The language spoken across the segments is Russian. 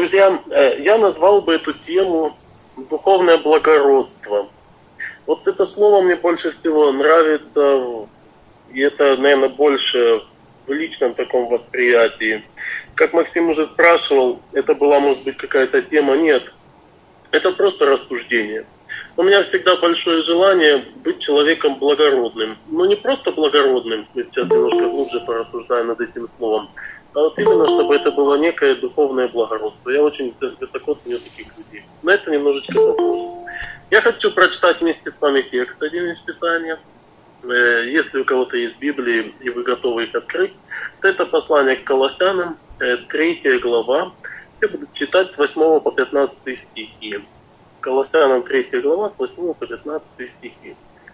Друзья, я назвал бы эту тему «духовное благородство». Вот это слово мне больше всего нравится, и это, наверное, больше в личном таком восприятии. Как Максим уже спрашивал, это была, может быть, какая-то тема. Нет, это просто рассуждение. У меня всегда большое желание быть человеком благородным. Но не просто благородным, мы сейчас немножко глубже порассуждаем над этим словом, а вот именно, чтобы это было некое духовное благородство. Я очень высоко ценю таких людей. На это немножечко попозже. Я хочу прочитать вместе с вами текст один из Писания. Если у кого-то есть Библии и вы готовы их открыть, то это послание к Колоссянам, 3 глава. Я буду читать с 8 по 15 стихи. Колоссянам 3 глава, с 8 по 15 стихи.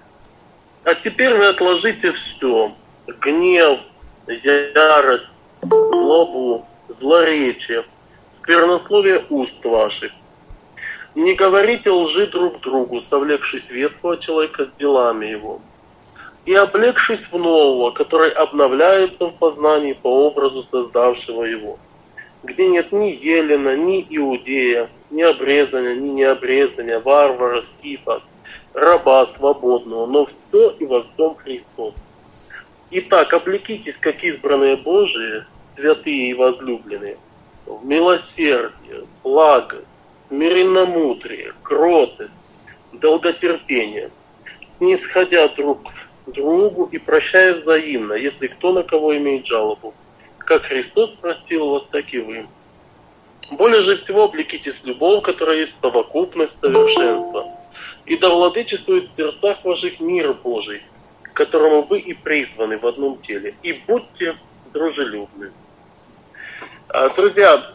А теперь вы отложите все: гнев, ярость, злобу, злоречие, сквернословие уст ваших. Не говорите лжи друг другу, совлекшись ветхого человека с делами его, и облегшись в нового, который обновляется в познании по образу создавшего его, где нет ни елена, ни иудея, ни обрезания, ни необрезания, варвара, скифа, раба свободного, но все и во всем Христос. Итак, облекитесь, как избранные Божии, святые и возлюбленные, в милосердие, благость, смиренномудрие, кротость, долготерпение, снисходя друг к другу и прощая взаимно, если кто на кого имеет жалобу. Как Христос простил вас, так и вы. Более же всего облекитесь любовь, которая есть совокупность совершенства, и да владычествует в сердцах ваших мир Божий, к которому вы и призваны в одном теле, и будьте дружелюбны. Друзья,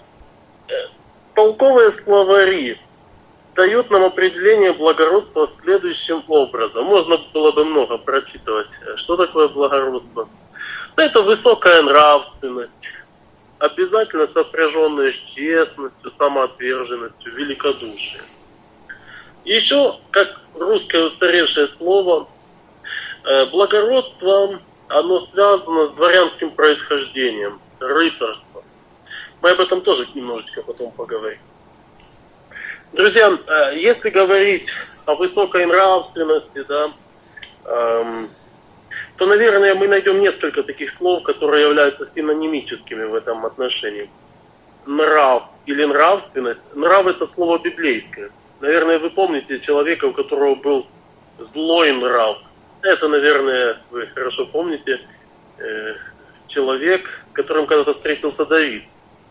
толковые словари дают нам определение благородства следующим образом. Можно было бы много прочитывать. Что такое благородство? Это высокая нравственность, обязательно сопряженная с честностью, самоотверженностью, великодушием. Еще, как русское устаревшее слово, благородство, оно связано с дворянским происхождением, рыцарством. Мы об этом тоже немножечко потом поговорим. Друзья, если говорить о высокой нравственности, да, то, наверное, мы найдем несколько таких слов, которые являются синонимическими в этом отношении. Нрав или нравственность. Нрав — это слово библейское. Наверное, вы помните человека, у которого был злой нрав. Это, наверное, вы хорошо помните, человек, с которым когда-то встретился Давид.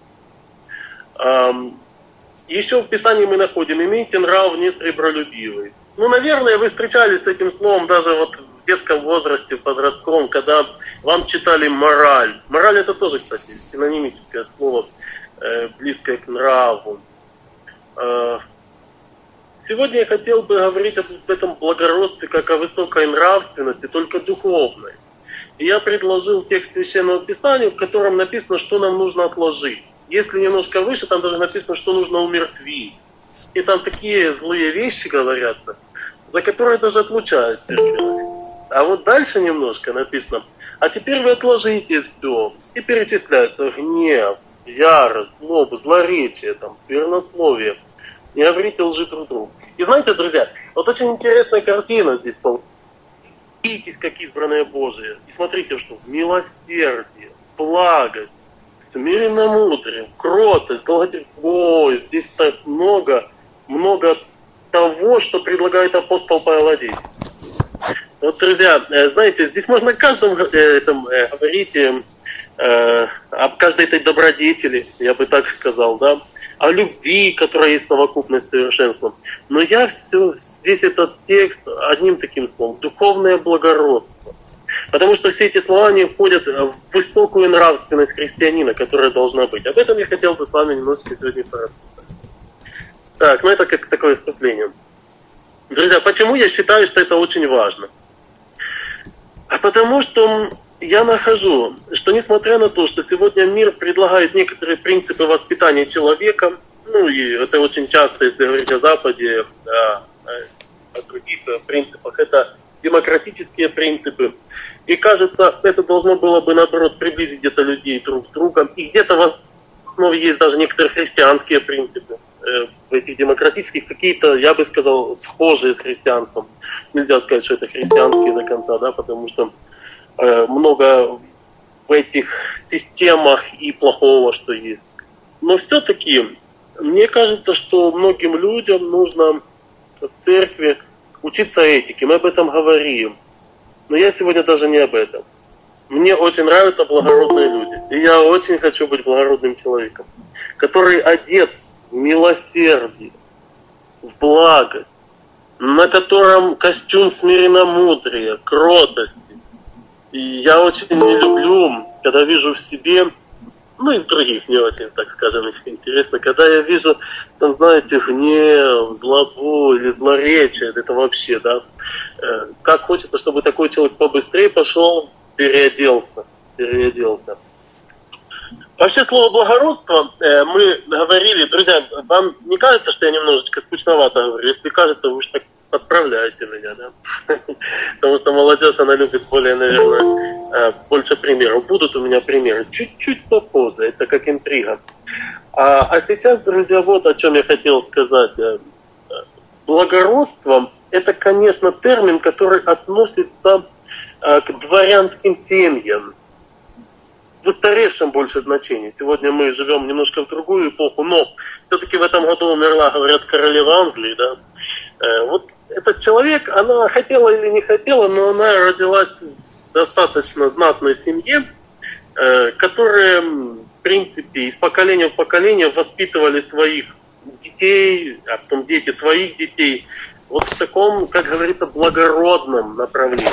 Еще в Писании мы находим: имейте нрав несребролюбивый. Ну, наверное, вы встречались с этим словом даже вот в детском возрасте, в подростковом, когда вам читали мораль. Мораль — это тоже, кстати, синонимическое слово, близкое к нраву. Сегодня я хотел бы говорить об этом благородстве как о высокой нравственности, только духовной. И я предложил текст Священного Писания, в котором написано, что нам нужно отложить. Если немножко выше, там даже написано, что нужно умертвить. И там такие злые вещи говорятся, за которые даже отлучают церковь. А вот дальше немножко написано: а теперь вы отложите все. И перечисляется гнев, ярость, злоба, злоречие, сквернословие. Не говорите лжи друг другу. И знаете, друзья, вот очень интересная картина здесь получилась. Видитесь, как избранные Божие. И смотрите, что милосердие, благость, смиренномудрие, кротость, долготерпение. Здесь так много того, что предлагает апостол Павел Одесский. Вот, друзья, знаете, здесь можно о каждом говорить, об каждой этой добродетели, я бы так сказал, да, о любви, которая есть совокупность совершенством. Но я весь этот текст одним таким словом: духовное благородство. Потому что все эти слова, они входят в высокую нравственность христианина, которая должна быть. Об этом я хотел бы с вами немножко сегодня порассказать. Так, это как такое вступление. Друзья, почему я считаю, что это очень важно? А потому что я нахожу, что несмотря на то, что сегодня мир предлагает некоторые принципы воспитания человека, и это очень часто, если говорить о Западе, о других принципах, это демократические принципы. И кажется, это должно было бы, наоборот, приблизить где-то людей друг к другу и где-то основе есть даже некоторые христианские принципы. В этих демократических какие-то, я бы сказал, схожие с христианством. Нельзя сказать, что это христианские до конца, да, потому что много в этих системах и плохого, что есть. Но все-таки, мне кажется, что многим людям нужно в церкви учиться этике. Мы об этом говорим. Но я сегодня даже не об этом. Мне очень нравятся благородные люди. И я очень хочу быть благородным человеком, который одет в милосердие, в благость, на котором костюм смиренномудрия, кротости. И я очень не люблю, когда вижу в себе, ну и в других не очень, так скажем, интересно, когда я вижу, там, знаете, гнев, злобу или злоречие, это вообще, да, как хочется, чтобы такой человек побыстрее пошел, переоделся. Вообще слово благородство мы говорили, друзья, вам не кажется, что я немножечко скучновато говорю? Если кажется, вы уж так подправляете меня, да? Потому что молодежь, она любит более, наверное, больше примеров. Будут у меня примеры чуть-чуть попозже, это как интрига. А сейчас, друзья, вот о чем я хотел сказать. Благородство – это, конечно, термин, который относится к дворянским семьям. В устаревшем больше значении. Сегодня мы живем немножко в другую эпоху, но все-таки в этом году умерла, говорят, королева Англии, да. Вот этот человек, она хотела или не хотела, но она родилась в достаточно знатной семье, которая, в принципе, из поколения в поколение воспитывали своих детей, а потом дети своих детей, вот в таком, как говорится, благородном направлении.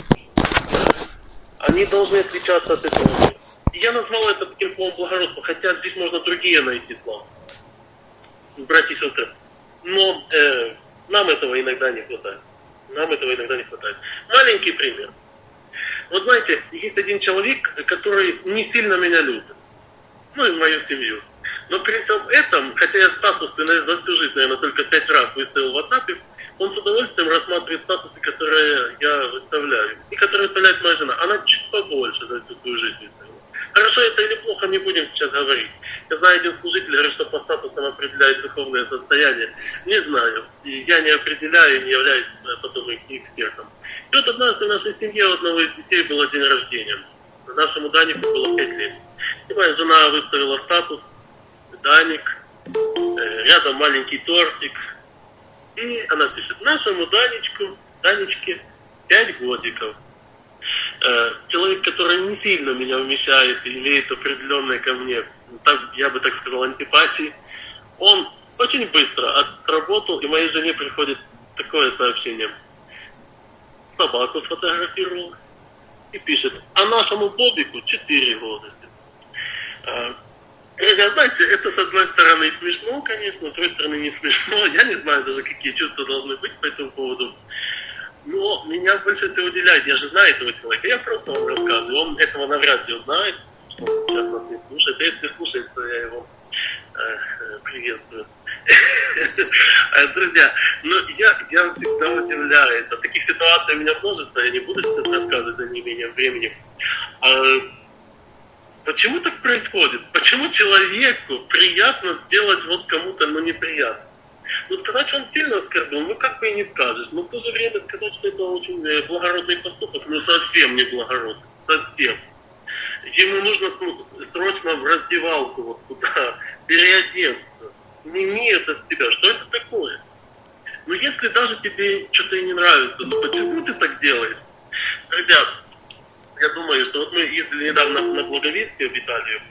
Они должны отличаться от этого мира. Я назвал это таким словом благородство, хотя здесь можно другие найти слова, братья и сестры. Но нам этого иногда не хватает. Маленький пример. Вот знаете, есть один человек, который не сильно меня любит. Ну и мою семью. Но при всем этом, хотя я статусы за всю жизнь, наверное, только 5 раз выставил в WhatsApp, он с удовольствием рассматривает статусы, которые я выставляю. И которые выставляет моя жена. Она чуть побольше за всю свою жизнь выставила. Хорошо это или плохо, не будем сейчас говорить. Я знаю, один служитель говорит, что по статусам определяет духовное состояние. Не знаю. И я не определяю, не являюсь потом экспертом. И вот однажды в нашей семье у одного из детей был день рождения. Нашему Данику было 5 лет. И моя жена выставила статус Даник, рядом маленький тортик. И она пишет: нашему Данечке 5 годиков. Человек, который не сильно меня вмещает и имеет определенные ко мне, я бы так сказал, антипатии, он очень быстро сработал, и моей жене приходит такое сообщение. Собаку сфотографировал и пишет: а нашему Бобику 4 года. Друзья, знаете, это с одной стороны смешно, конечно, с другой стороны не смешно. Я не знаю даже, какие чувства должны быть по этому поводу. Но меня больше всего удивляет, я же знаю этого человека, я просто вам рассказываю, он этого навряд ли знает, что он сейчас нас не слушает, а если слушает, то я его приветствую. Друзья, ну я всегда удивляюсь, от таких ситуаций у меня множество, я не буду сейчас рассказывать за неимением времени. Почему так происходит? Почему человеку приятно сделать вот кому-то, но неприятно? Ну, сказать, что он сильно оскорбил, ну, как бы и не скажешь. Но в то же время сказать, что это очень благородный поступок, ну, совсем не благородный. Совсем. Ему нужно срочно в раздевалку вот туда, переодеться. Сними это с тебя. Что это такое? Ну, если даже тебе что-то и не нравится, ну, почему ты так делаешь? Друзья, я думаю, что вот мы ездили недавно на Благовестие в Италию,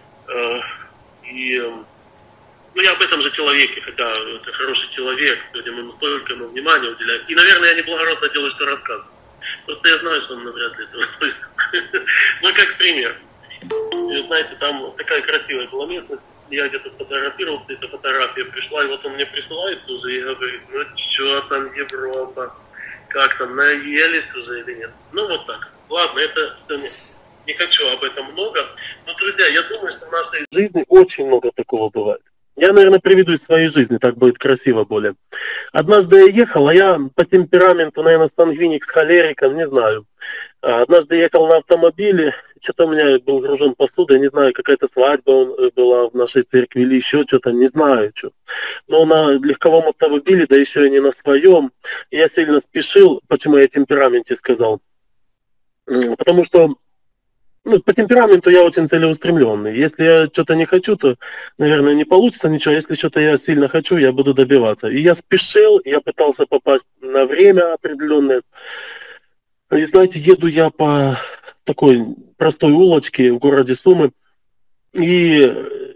ну, я об этом же человеке, хотя это хороший человек, сегодня мы ему столько внимания уделяем. И, наверное, я неблагородно делаю, что рассказываю. Просто я знаю, что он навряд ли этого слышит. Ну, как пример. И, знаете, там такая красивая была местность. Я где-то сфотографировался, эта фотография пришла, и вот он мне присылает уже и говорит: ну, что там Европа? Как там, наелись уже или нет? Ну, вот так. Ладно, это все не хочу об этом много. Но, друзья, я думаю, что в нашей жизни очень много такого бывает. Я, наверное, приведу из своей жизни, так будет красиво более. Однажды я ехал, а я по темпераменту, наверное, сангвиник с холериком, не знаю. Однажды ехал на автомобиле, что-то у меня был гружен посудой, не знаю, какая-то свадьба была в нашей церкви или еще что-то, не знаю, что. Но на легковом автомобиле, да еще и не на своем, я сильно спешил, почему я о темпераменте сказал. Потому что по темпераменту я очень целеустремленный. Если я что-то не хочу, то, наверное, не получится ничего. Если что-то я сильно хочу, я буду добиваться. И я спешил, я пытался попасть на время определенное. И знаете, еду я по такой простой улочке в городе Сумы, и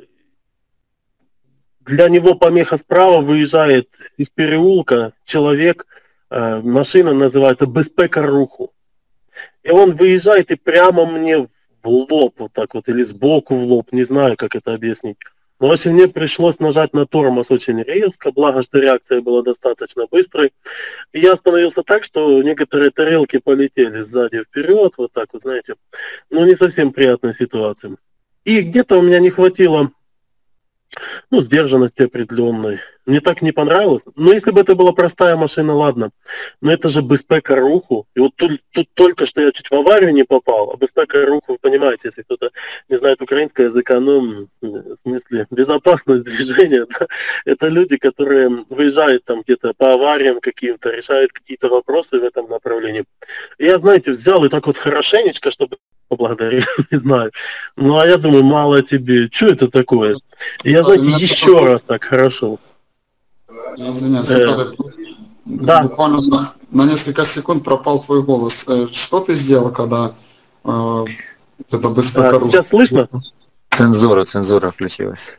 для него помеха справа выезжает из переулка человек, машина называется «Безпека руху». И он выезжает и прямо мне в лоб, вот так вот, или сбоку в лоб, не знаю, как это объяснить. Но в общем, мне пришлось нажать на тормоз очень резко, благо, что реакция была достаточно быстрой. И я остановился так, что некоторые тарелки полетели сзади вперед, вот так вот, знаете. Ну, не совсем приятная ситуация. И где-то у меня не хватило, сдержанности определенной. Мне так не понравилось. Но если бы это была простая машина, ладно. Но это же безпека руху. И вот тут только что я чуть в аварию не попал. А безпека руху, вы понимаете, если кто-то не знает украинского языка, в смысле, безопасность движения, да, это люди, которые выезжают там где-то по авариям каким-то, решают какие-то вопросы в этом направлении. И я, знаете, взял и так вот хорошенечко, чтобы поблагодарил, не знаю. Ну, а я думаю, мало тебе. Что это такое? И я, знаете, еще раз так хорошо. Я извиняюсь, Виталий, да. буквально на несколько секунд пропал твой голос. Что ты сделал, когда это безпека руху? Сейчас слышно? Цензура включилась.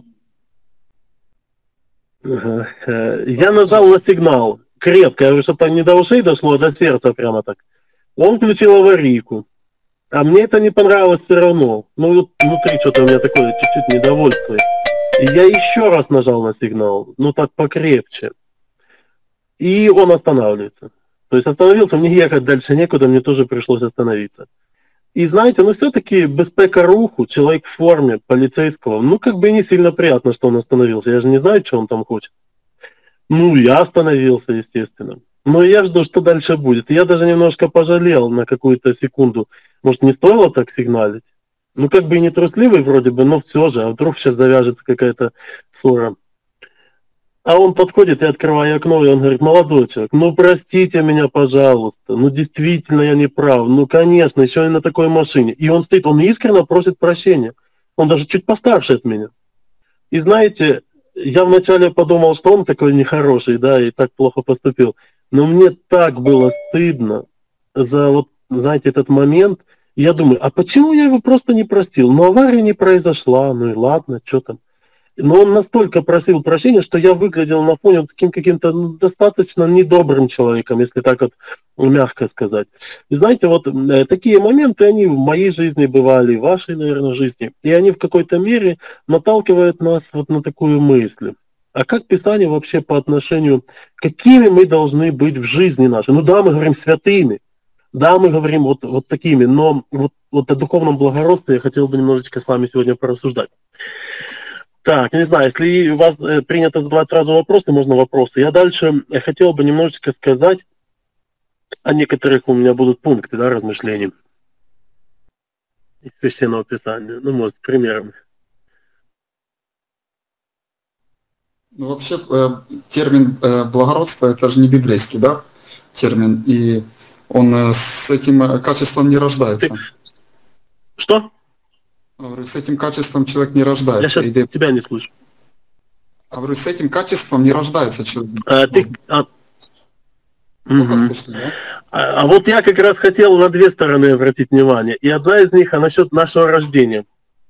Я нажал на сигнал крепко, я говорю, чтобы там не до ушей дошло, а до сердца прямо так. Он включил аварийку. А мне это не понравилось все равно. Ну, вот внутри что-то у меня такое чуть-чуть недовольство. И я еще раз нажал на сигнал, так покрепче. И он останавливается. То есть остановился, мне ехать дальше некуда, мне тоже пришлось остановиться. И знаете, все-таки безпека руху, человек в форме полицейского, как бы не сильно приятно, что он остановился. Я же не знаю, что он там хочет. Я остановился, естественно. Но я жду, что дальше будет. Я даже немножко пожалел на какую-то секунду. Может, не стоило так сигналить? Как бы и не трусливый вроде бы, но все же. А вдруг сейчас завяжется какая-то ссора. А он подходит и открывает окно, и он говорит: молодой человек, простите меня, пожалуйста. Действительно я не прав. Конечно, еще и на такой машине. И он стоит, он искренне просит прощения. Он даже чуть постарше от меня. И знаете, я вначале подумал, что он такой нехороший, да, и так плохо поступил. Но мне так было стыдно за знаете, этот момент. И я думаю, а почему я его просто не простил? Авария не произошла, и ладно, что там. Но он настолько просил прощения, что я выглядел на фоне таким каким-то достаточно недобрым человеком, если так мягко сказать. И знаете, такие моменты, они в моей жизни бывали, в вашей, наверное, жизни. И они в какой-то мере наталкивают нас на такую мысль. А как Писание вообще по отношению, какими мы должны быть в жизни нашей? Да, мы говорим святыми, да, мы говорим вот такими, но о духовном благородстве я хотел бы немножечко с вами сегодня порассуждать. Так, не знаю, если у вас принято задавать сразу вопросы, можно вопросы. Я дальше хотел бы немножечко сказать о некоторых, у меня будут пункты, да, размышлений из Священного Писания, может, примерами. Вообще, термин благородство, это же не библейский, да, термин, и он с этим качеством не рождается. Что? С этим качеством человек не рождается. Я сейчас тебя не слышу. С этим качеством не рождается человек. Слышно, да? Я как раз хотел на две стороны обратить внимание. И одна из них насчет нашего рождения.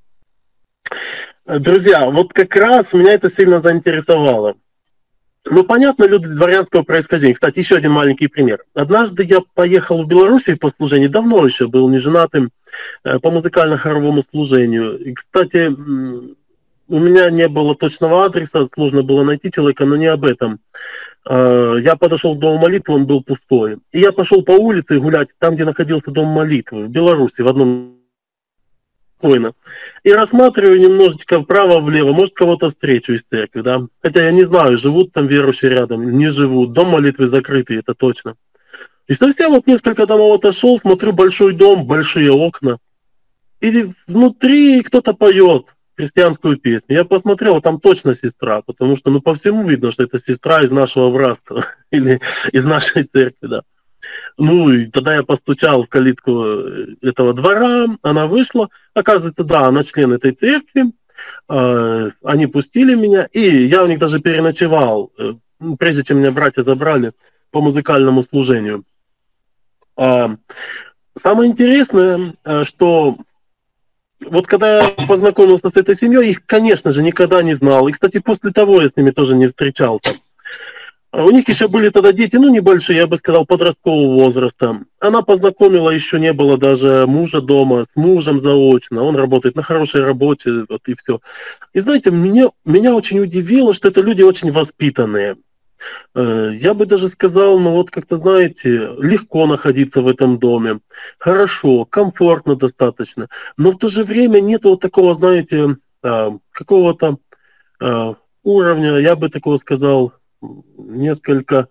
Друзья, как раз меня это сильно заинтересовало. Понятно, люди дворянского происхождения. Кстати, еще один маленький пример. Однажды я поехал в Белоруссию по служению, давно еще был неженатым, по музыкально-хоровому служению. И, кстати, у меня не было точного адреса, сложно было найти человека, но не об этом. Я подошел к дому молитвы, он был пустой. И я пошел по улице гулять, там, где находился дом молитвы, в Беларуси, в одном спокойно. И рассматриваю немножечко вправо-влево, может, кого-то встречу из церкви, да. Хотя я не знаю, живут там верующие рядом, не живут. Дом молитвы закрытый, это точно. И совсем несколько домов отошел, смотрю, большой дом, большие окна. и внутри кто-то поет христианскую песню. Я посмотрел, там точно сестра, потому что, ну, по всему видно, что это сестра из нашего братства или из нашей церкви, да. Ну, и тогда я постучал в калитку этого двора, она вышла, оказывается, да, она член этой церкви, они пустили меня, и я у них даже переночевал, прежде чем меня братья забрали по музыкальному служению. Самое интересное, что вот когда я познакомился с этой семьей, их, конечно же, никогда не знал. И, кстати, после того я с ними тоже не встречался. У них еще были тогда дети, ну, небольшие, я бы сказал, подросткового возраста. Она познакомила, еще не было даже мужа дома, с мужем заочно. Он работает на хорошей работе, вот и все. И знаете, меня очень удивило, что это люди очень воспитанные. Я бы даже сказал, ну вот как-то, знаете, легко находиться в этом доме, хорошо, комфортно достаточно, но в то же время нет вот такого, знаете, какого-то уровня, я бы такого сказал, несколько,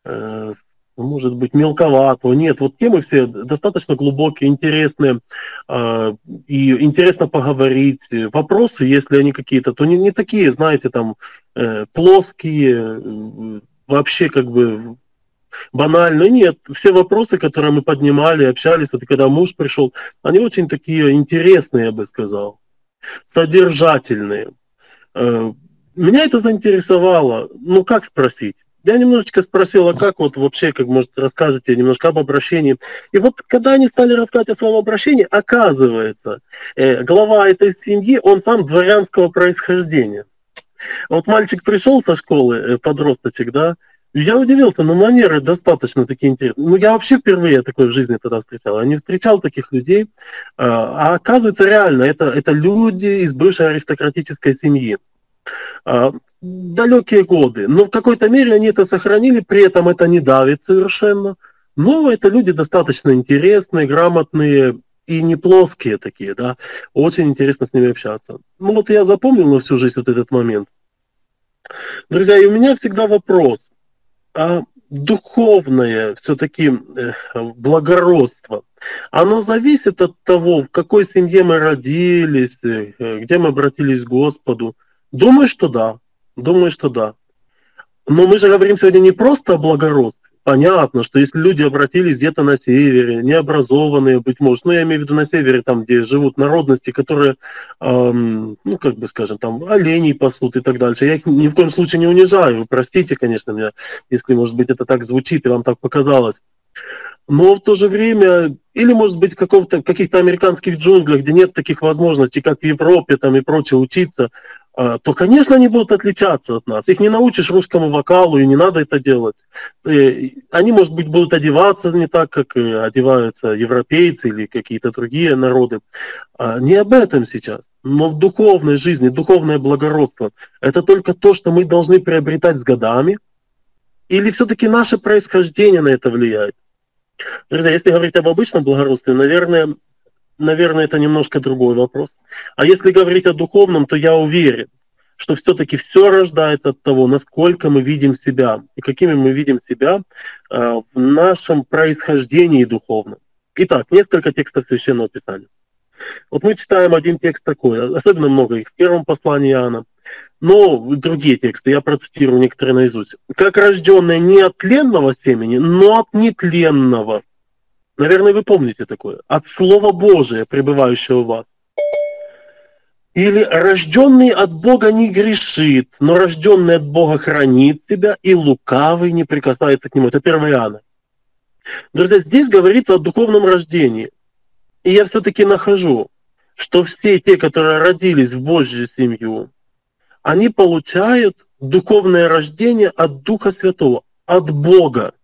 может быть, мелковатого. Нет, вот темы все достаточно глубокие, интересные, и интересно поговорить. Вопросы, если они какие-то, то не такие, знаете, там, плоские, вообще как бы банально. Нет, все вопросы, которые мы поднимали, общались, вот когда муж пришел, они очень такие интересные, я бы сказал, содержательные. Меня это заинтересовало. Ну, как спросить? Я немножечко спросил, а как вот вообще, как, может, расскажете немножко об обращении. И вот когда они стали рассказывать о своем обращении, оказывается, глава этой семьи, он сам дворянского происхождения. Вот мальчик пришел со школы, подросточек, да, и я удивился, но манеры достаточно такие интересные. Ну, я вообще впервые такое в жизни тогда встречал. Я не встречал таких людей. А оказывается, реально, это люди из бывшей аристократической семьи. Далекие годы. Но в какой-то мере они это сохранили, при этом это не давит совершенно. Но это люди достаточно интересные, грамотные и не плоские такие, да. Очень интересно с ними общаться. Ну вот я запомнил на всю жизнь вот этот момент. Друзья, и у меня всегда вопрос. А духовное все-таки благородство, оно зависит от того, в какой семье мы родились, где мы обратились к Господу. Думаю, что да. Думаю, что да. Но мы же говорим сегодня не просто о благородстве. Понятно, что если люди обратились где-то на севере, необразованные, быть может, ну я имею в виду на севере, там, где живут народности, которые, ну, как бы, скажем, там, оленей пасут и так дальше. Я их ни в коем случае не унижаю, простите, конечно, меня, если, может быть, это так звучит и вам так показалось. Но в то же время, или, может быть, в каких-то американских джунглях, где нет таких возможностей, как в Европе там, и прочее, учиться, то, конечно, они будут отличаться от нас. Их не научишь русскому вокалу, и не надо это делать. Они, может быть, будут одеваться не так, как одеваются европейцы или какие-то другие народы. Не об этом сейчас. Но в духовной жизни, духовное благородство, это только то, что мы должны приобретать с годами, или все-таки наше происхождение на это влияет? Друзья, если говорить об обычном благородстве, наверное, это немножко другой вопрос. А если говорить о духовном, то я уверен, что все-таки все рождается от того, насколько мы видим себя и какими мы видим себя в нашем происхождении духовном. Итак, несколько текстов Священного Писания. Вот мы читаем один текст такой, особенно много их в первом послании Иоанна, но другие тексты, я процитирую некоторые наизусть. «Как рожденные не от тленного семени, но от нетленного». Наверное, вы помните такое. «От Слова Божия, пребывающего в вас». Или «рожденный от Бога не грешит, но рожденный от Бога хранит себя, и лукавый не прикасается к нему». Это 1 Иоанна. Друзья, здесь говорится о духовном рождении. И я все-таки нахожу, что все те, которые родились в Божью семью, они получают духовное рождение от Духа Святого, от Бога.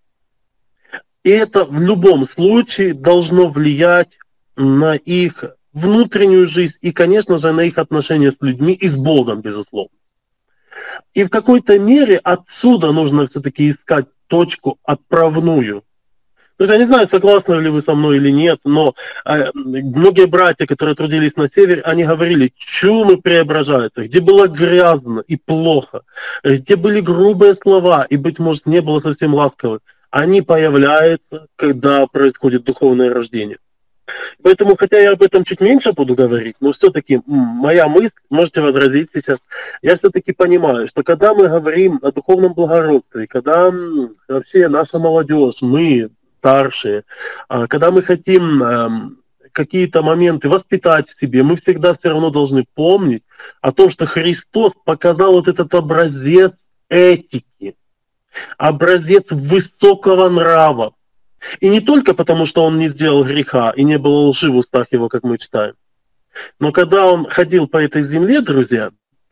И это в любом случае должно влиять на их внутреннюю жизнь и, конечно же, на их отношения с людьми и с Богом, безусловно. И в какой-то мере отсюда нужно все-таки искать точку отправную. То есть я не знаю, согласны ли вы со мной или нет, но многие братья, которые трудились на севере, они говорили, чумы преображаются, где было грязно и плохо, где были грубые слова и, быть может, не было совсем ласковых, они появляются, когда происходит духовное рождение. Поэтому, хотя я об этом чуть меньше буду говорить, но все-таки моя мысль, можете возразить сейчас, я все-таки понимаю, что когда мы говорим о духовном благородстве, когда вообще наша молодежь, мы старшие, когда мы хотим какие-то моменты воспитать в себе, мы всегда все равно должны помнить о том, что Христос показал вот этот образец этики, образец высокого нрава. И не только потому, что он не сделал греха и не было лжи в устах его, как мы читаем. Но когда он ходил по этой земле, друзья,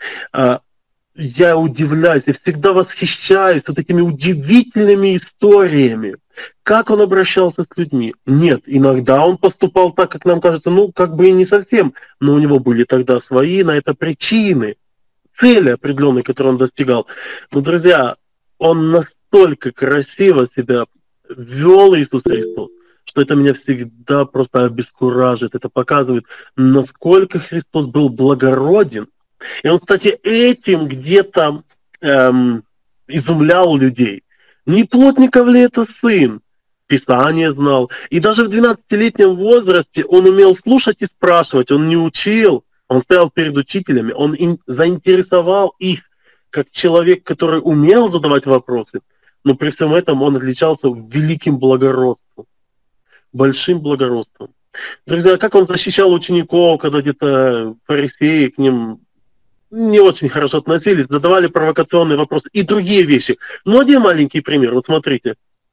я удивляюсь, я всегда восхищаюсь вот этими удивительными историями, как он обращался с людьми. Нет, иногда он поступал так, как нам кажется, ну, как бы и не совсем, но у него были тогда свои на это причины, цели определенные, которые он достигал. Но, друзья, он настолько красиво себя вел, Иисус Христос, что это меня всегда просто обескуражит. Это показывает, насколько Христос был благороден. И он, кстати, этим где-то изумлял людей. Не плотников ли это сын? Писание знал. И даже в 12-летнем возрасте он умел слушать и спрашивать. Он не учил, он стоял перед учителями, он заинтересовал их, как человек, который умел задавать вопросы, но при всем этом он отличался великим благородством, большим благородством. Друзья, как он защищал учеников, когда где-то фарисеи к ним не очень хорошо относились, задавали провокационные вопросы и другие вещи. Ну, один маленький пример, вот смотрите.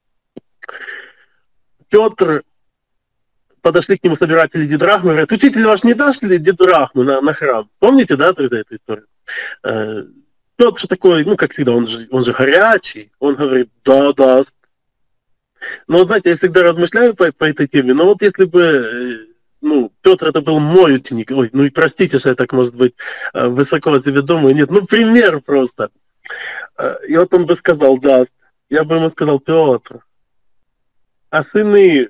Петр, подошли к нему собиратели дидрахмы, говорят: учитель ваш не дашь ли дидрахмы на храм? Помните, да, друзья, эту историю? Петр такой, ну, как всегда, он же горячий, он говорит: да, даст. Но, знаете, я всегда размышляю по этой теме, но вот если бы, Петр это был мой ученик, ой, ну и простите, что я так, может быть, высоко о себе думаю, нет, ну, пример просто. И вот он бы сказал: даст. Я бы ему сказал: Петр, а сыны,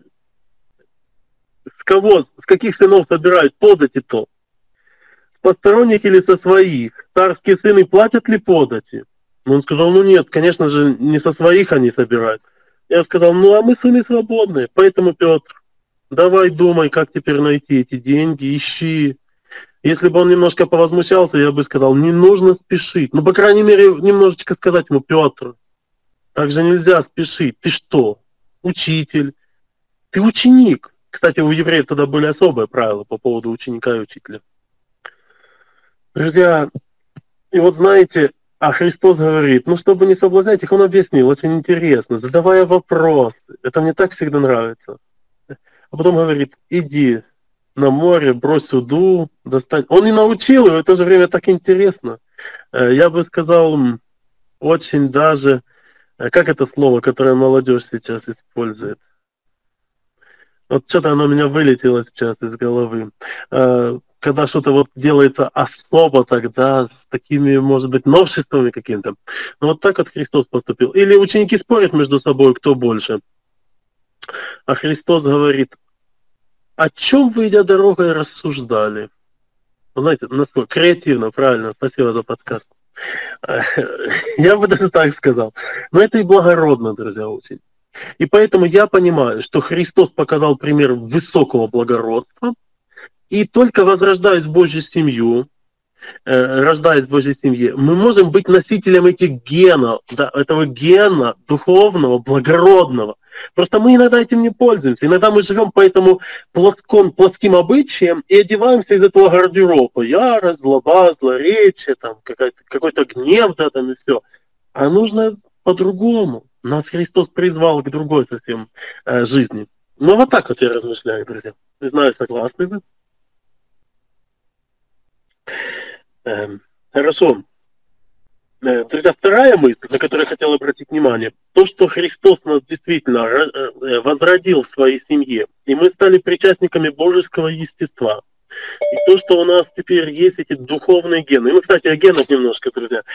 с каких сынов собирают подати то? С посторонних или со своих? Царские сыны платят ли подати? Он сказал: ну нет, конечно же, не со своих они собирают. Я сказал: ну а мы сыны свободные, поэтому, Петр, давай думай, как теперь найти эти деньги, ищи. Если бы он немножко повозмущался, я бы сказал: не нужно спешить. Ну, по крайней мере, немножечко сказать ему: Петр, так же нельзя спешить. Ты что, учитель? Ты ученик. Кстати, у евреев тогда были особые правила по поводу ученика и учителя. Друзья, и вот знаете, а Христос говорит, ну, чтобы не соблазнять их, он объяснил, очень интересно, задавая вопросы. Это мне так всегда нравится. А потом говорит: иди на море, брось уду, достань. Он не научил его, и в то же время так интересно. Я бы сказал, очень даже, как это слово, которое молодежь сейчас использует? Вот что-то оно у меня вылетело сейчас из головы. Когда что-то вот делается особо тогда, с такими, может быть, новшествами какими-то. Но вот так вот Христос поступил. Или ученики спорят между собой, кто больше. А Христос говорит: о чем вы, идя дорогой, рассуждали? Вы знаете, насколько креативно, правильно, спасибо за подсказку. Я бы даже так сказал. Но это и благородно, друзья, очень. И поэтому я понимаю, что Христос показал пример высокого благородства, и только возрождаясь в Божью семью, рождаясь в Божьей семье, мы можем быть носителем этих генов, да, этого гена духовного, благородного. Просто мы иногда этим не пользуемся. Иногда мы живем по этому плоским обычаям и одеваемся из этого гардероба. Ярость, злоба, злоречие, там, какой-то гнев, да, там и все. А нужно по-другому. Нас Христос призвал к другой совсем жизни. Ну, вот так вот я размышляю, друзья. Не знаю, согласны вы? Хорошо. Друзья, вторая мысль, на которую я хотел обратить внимание. То, что Христос нас действительно возродил в своей семье, и мы стали причастниками божеского естества. И то, что у нас теперь есть эти духовные гены. И мы, кстати, о генах немножко, друзья.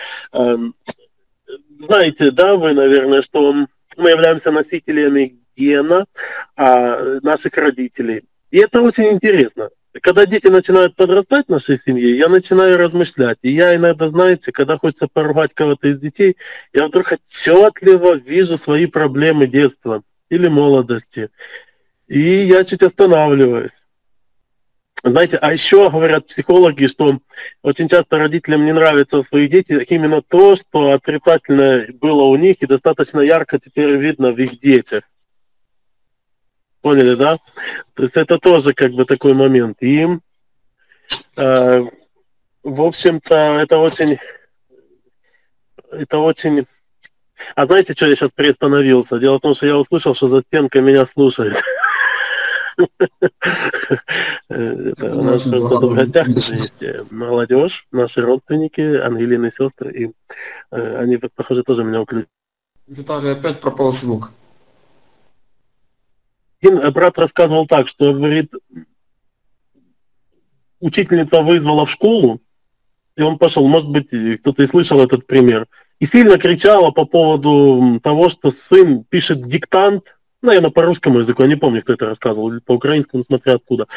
Знаете, да, вы, наверное, что мы являемся носителями гена наших родителей. И это очень интересно. Когда дети начинают подрастать в нашей семье, я начинаю размышлять. И я иногда, знаете, когда хочется поругать кого-то из детей, я вдруг отчетливо вижу свои проблемы детства или молодости. И я чуть останавливаюсь. Знаете, а еще говорят психологи, что очень часто родителям не нравится в своих детях именно то, что отрицательно было у них и достаточно ярко теперь видно в их детях. Поняли, да? То есть это тоже как бы такой момент. И, в общем-то, это очень... А знаете, что я сейчас приостановился? Дело в том, что я услышал, что за стенкой меня слушают. У нас просто в гостях есть молодежь, наши родственники, Ангелины сестры, и они, похоже, тоже меня уключили. Виталий, опять пропал звук. Один брат рассказывал так, что, говорит, учительница вызвала в школу, и он пошел, может быть, кто-то и слышал этот пример, и сильно кричала по поводу того, что сын пишет диктант, наверное, по русскому языку, я не помню, кто это рассказывал, или по украинскому, смотря откуда.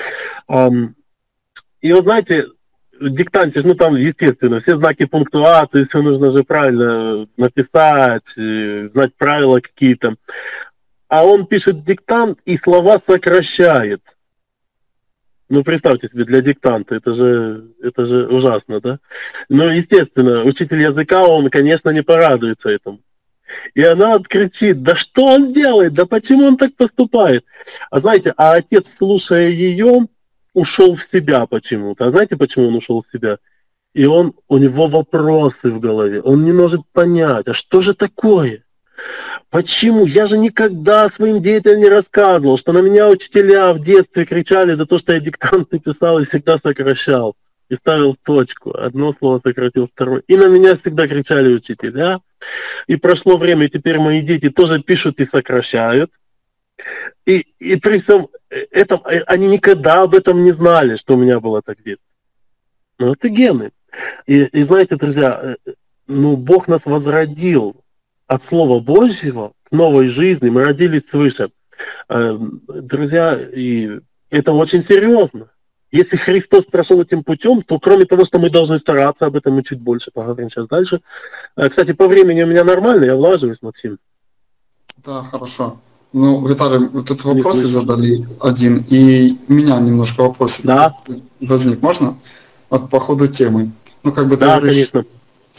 И вы знаете, в диктанте, ну там, естественно, все знаки пунктуации, все нужно же правильно написать, знать правила какие-то. А он пишет диктант и слова сокращает. Ну, представьте себе, для диктанта, это же ужасно, да? Ну, естественно, учитель языка, он, конечно, не порадуется этому. И она кричит: да что он делает, да почему он так поступает? А знаете, а отец, слушая ее, ушел в себя почему-то. А знаете, почему он ушел в себя? И у него вопросы в голове, он не может понять, а что же такое? Почему? Я же никогда своим детям не рассказывал, что на меня учителя в детстве кричали за то, что я диктанты писал и всегда сокращал. И ставил точку. Одно слово сократил, второе. И на меня всегда кричали учителя. И прошло время, и теперь мои дети тоже пишут и сокращают. И при всем этом они никогда об этом не знали, что у меня было так в детстве. Ну, это гены. И знаете, друзья, ну, Бог нас возродил от Слова Божьего к новой жизни. Мы родились свыше. Друзья, и это очень серьезно. Если Христос прошел этим путем, то кроме того, что мы должны стараться, об этом мы чуть больше поговорим сейчас дальше. Кстати, по времени у меня нормально, я влаживаюсь, Максим. Да, хорошо. Ну, Виталий, тут вопросы задали один, и у меня немножко вопросик возник. Можно? Вот по ходу темы. Ну, как бы ты говоришь, конечно.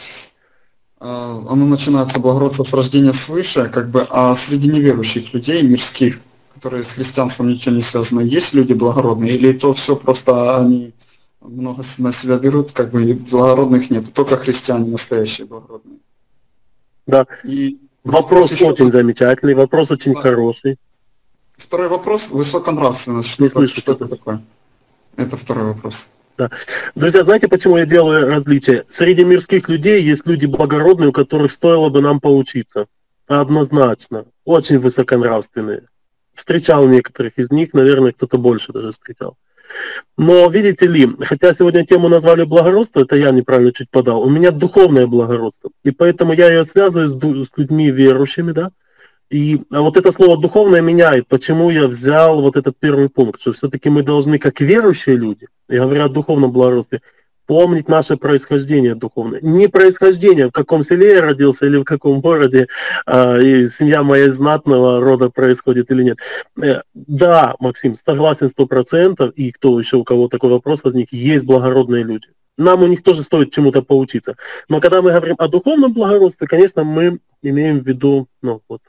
Оно начинается, благородство, с рождения свыше, как бы, а среди неверующих людей, мирских, которые с христианством ничего не связаны, есть люди благородные, или то все просто они много на себя берут, как бы, и благородных нет, только христиане настоящие благородные. Да. И вопрос еще очень замечательный, вопрос очень хороший. Второй вопрос, высоконравственность, что это такое? Это второй вопрос. Да. Друзья, знаете, почему я делаю различие? Среди мирских людей есть люди благородные, у которых стоило бы нам поучиться. Однозначно. Очень высоконравственные. Встречал некоторых из них, наверное, кто-то больше даже встречал. Но, видите ли, хотя сегодня тему назвали благородство, это я неправильно чуть подал, у меня духовное благородство. И поэтому я ее связываю с людьми верующими, да. А вот это слово «духовное» меняет, почему я взял вот этот первый пункт, что все-таки мы должны, как верующие люди, я говорю о духовном благородстве, помнить наше происхождение духовное. Не происхождение, в каком селе я родился или в каком городе, и семья моя из знатного рода происходит или нет. Да, Максим, согласен 100%, и кто еще, у кого такой вопрос возник, есть благородные люди. Нам у них тоже стоит чему-то поучиться. Но когда мы говорим о духовном благородстве, конечно, мы имеем в виду, ну вот.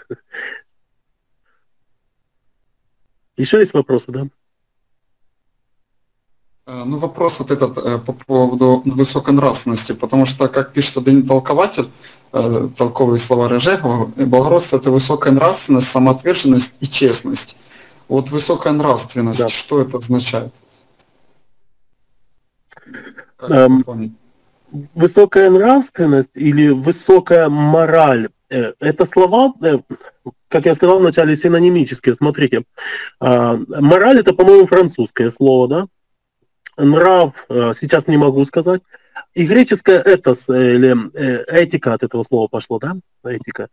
Еще есть вопросы, да? Ну, вопрос вот этот по поводу высокой нравственности, потому что, как пишет один толкователь, толковый словарь Жегова, благородство – это высокая нравственность, самоотверженность и честность. Вот высокая нравственность, да. Что это означает? Как это понять? Высокая нравственность или высокая мораль – это слова, как я сказал вначале, синонимические. Смотрите, мораль – это, по-моему, французское слово, да? Нрав, сейчас не могу сказать. И греческое этос, или этика от этого слова пошло, да? Этика.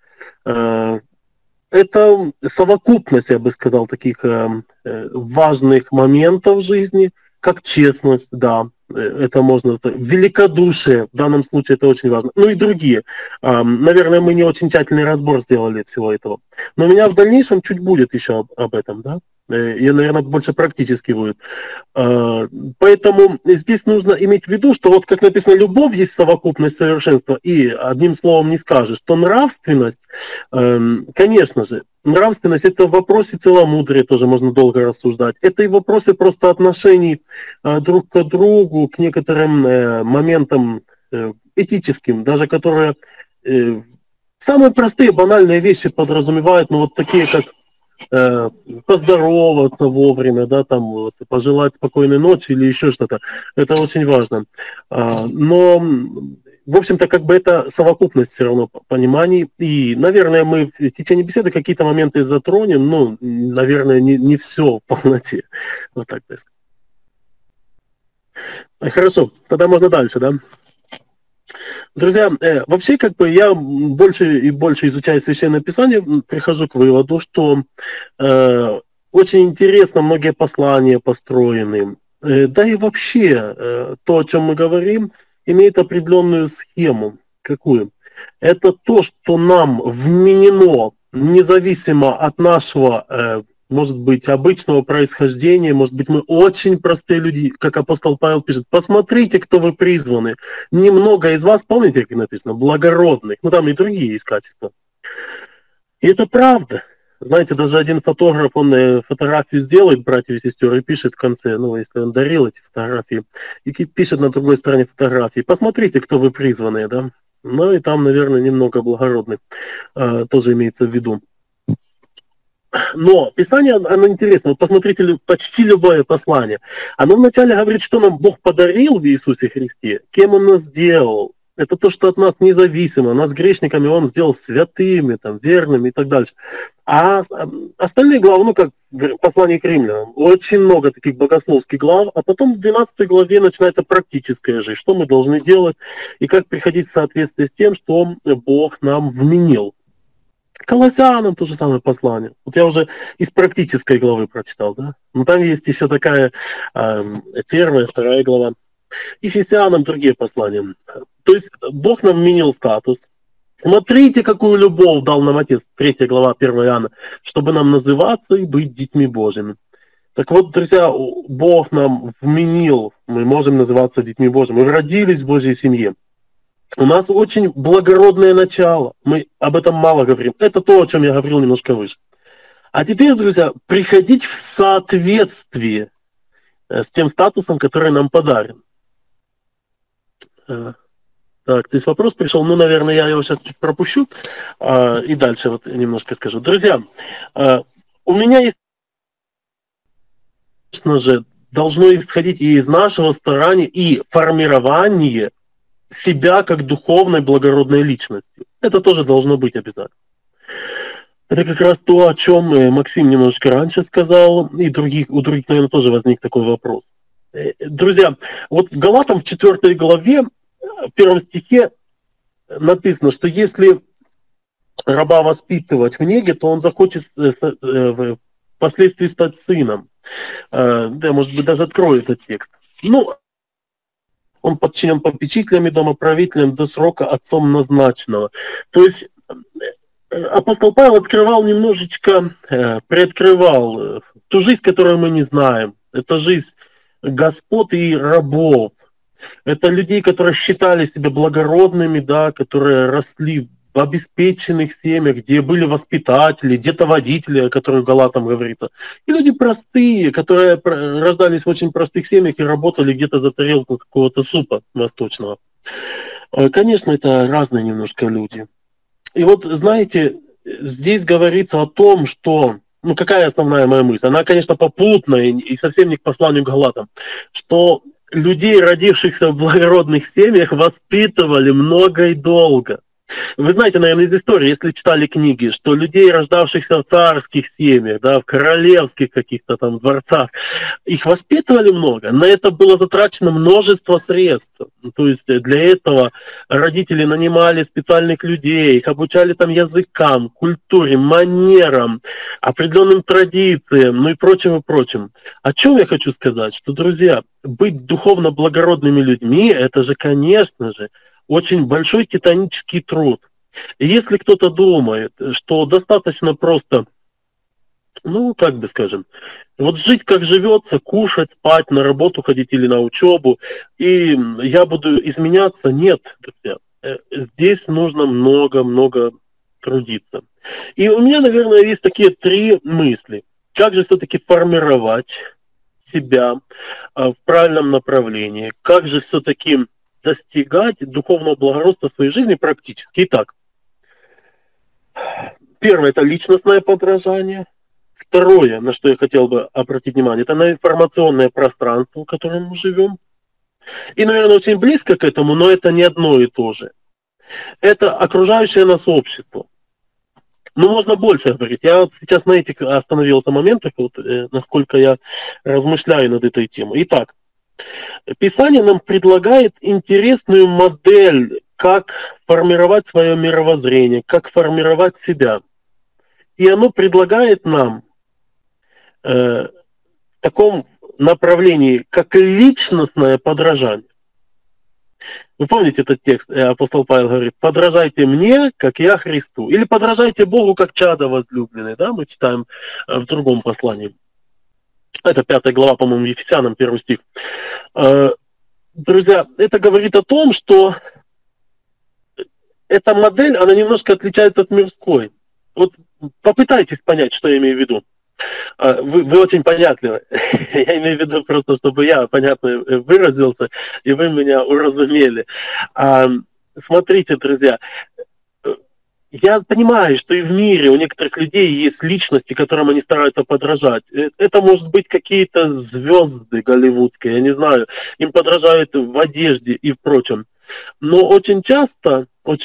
Это совокупность, я бы сказал, таких важных моментов в жизни, как честность, да, это можно сказать, великодушие, в данном случае это очень важно, ну и другие. Наверное, мы не очень тщательный разбор сделали всего этого. Но у меня в дальнейшем чуть будет еще об этом, да. И, наверное, больше практически будет. Поэтому здесь нужно иметь в виду, что вот как написано, любовь есть совокупность совершенства, и одним словом не скажешь, что нравственность, конечно же, нравственность это в вопросе целомудрия, тоже можно долго рассуждать. Это и вопросы просто отношений друг к другу, к некоторым моментам этическим, даже которые самые простые банальные вещи подразумевают, ну вот такие как поздороваться вовремя, да, там вот, пожелать спокойной ночи или еще что-то. Это очень важно. Но, в общем-то, как бы это совокупность все равно пониманий. И, наверное, мы в течение беседы какие-то моменты затронем, но, наверное, не все в полноте. Вот так, так сказать. Хорошо, тогда можно дальше, да? Друзья, вообще, как бы я больше и больше изучаю Священное Писание, прихожу к выводу, что очень интересно многие послания построены. Да и вообще, то, о чем мы говорим, имеет определенную схему. Какую? Это то, что нам вменено, независимо от нашего, может быть, обычного происхождения, может быть, мы очень простые люди, как апостол Павел пишет, посмотрите, кто вы призваны. Немного из вас, помните, как написано, благородных, ну там и другие есть качества. И это правда. Знаете, даже один фотограф, он фотографию сделает, братьев и сестер, и пишет в конце, ну, если он дарил эти фотографии, и пишет на другой стороне фотографии, посмотрите, кто вы призванные, да. Ну и там, наверное, немного благородных тоже имеется в виду. Но Писание, оно интересно. Вот посмотрите, почти любое послание. Оно вначале говорит, что нам Бог подарил в Иисусе Христе, кем Он нас сделал. Это то, что от нас независимо. Нас грешниками Он сделал святыми, там, верными и так дальше. А остальные главы, ну, как послание к римлянам, очень много таких богословских глав, а потом в 12 главе начинается практическая жизнь, что мы должны делать и как приходить в соответствие с тем, что Бог нам вменил. Колоссянам то же самое послание. Вот я уже из практической главы прочитал, да? Но там есть еще такая первая, вторая глава. Ефесянам другие послания. То есть Бог нам вменил статус. Смотрите, какую любовь дал нам Отец, 3 глава 1 Иоанна, чтобы нам называться и быть детьми Божьими. Так вот, друзья, Бог нам вменил, мы можем называться детьми Божьими. Мы родились в Божьей семье. У нас очень благородное начало. Мы об этом мало говорим. Это то, о чем я говорил немножко выше. А теперь, друзья, приходить в соответствие с тем статусом, который нам подарен. Так, то есть вопрос пришел, ну, наверное, я его сейчас чуть пропущу и дальше вот немножко скажу. Друзья, у меня есть, конечно же, должно исходить и из нашего старания, и формирования себя как духовной благородной личности. Это тоже должно быть обязательно. Это как раз то, о чем Максим немножко раньше сказал, и у других, наверное, тоже возник такой вопрос. Друзья, вот Галатам в 4 главе, в 1 стихе написано, что если раба воспитывать в неге, то он захочет впоследствии стать сыном. Да, может быть, даже открою этот текст. Ну, он подчинен попечителям и домоправителям до срока отцом назначенного. То есть апостол Павел открывал немножечко, приоткрывал ту жизнь, которую мы не знаем. Это жизнь господ и рабов. Это людей, которые считали себя благородными, да, которые росли в обеспеченных семьях, где были воспитатели, где-то водители, о которых Галатам говорится. И люди простые, которые рождались в очень простых семьях и работали где-то за тарелку какого-то супа восточного. Конечно, это разные немножко люди. И вот, знаете, здесь говорится о том, что, ну, какая основная моя мысль? Она, конечно, попутная и совсем не к посланию к Галатам, что людей, родившихся в благородных семьях, воспитывали много и долго. Вы знаете, наверное, из истории, если читали книги, что людей, рождавшихся в царских семьях, да, в королевских каких-то там дворцах, их воспитывали много, на это было затрачено множество средств. То есть для этого родители нанимали специальных людей, их обучали там языкам, культуре, манерам, определенным традициям, ну и прочим, и прочим. О чем я хочу сказать? Что, друзья, быть духовно благородными людьми, это же, конечно же, очень большой титанический труд. И если кто-то думает, что достаточно просто ну, как бы скажем, вот жить как живется, кушать, спать, на работу ходить или на учебу, и я буду изменяться, нет, друзья. Здесь нужно много-много трудиться. И у меня, наверное, есть такие 3 мысли. Как же все-таки формировать себя в правильном направлении? Как же все-таки достигать духовного благородства в своей жизни практически? Итак, первое – это личностное подражание. Второе, на что я хотел бы обратить внимание, это на информационное пространство, в котором мы живем. И, наверное, очень близко к этому, но это не одно и то же. Это окружающее нас общество. Ну, можно больше говорить. Я вот сейчас на этих остановился моментах, вот, насколько я размышляю над этой темой. Итак, Писание нам предлагает интересную модель, как формировать свое мировоззрение, как формировать себя. И оно предлагает нам в таком направлении, как личностное подражание. Вы помните этот текст? Апостол Павел говорит: подражайте мне, как я Христу. Или подражайте Богу, как чадо возлюбленное. Да? Мы читаем в другом послании. Это 5 глава, по-моему, Ефесянам, 1 стих. Друзья, это говорит о том, что эта модель, она немножко отличается от мирской. Вот попытайтесь понять, что я имею в виду. Вы очень понятливы. Я имею в виду просто, чтобы я понятно выразился, и вы меня уразумели. Смотрите, друзья, я понимаю, что и в мире у некоторых людей есть личности, которым они стараются подражать. Это может быть какие-то звезды голливудские, я не знаю, им подражают в одежде и в прочем. Но очень часто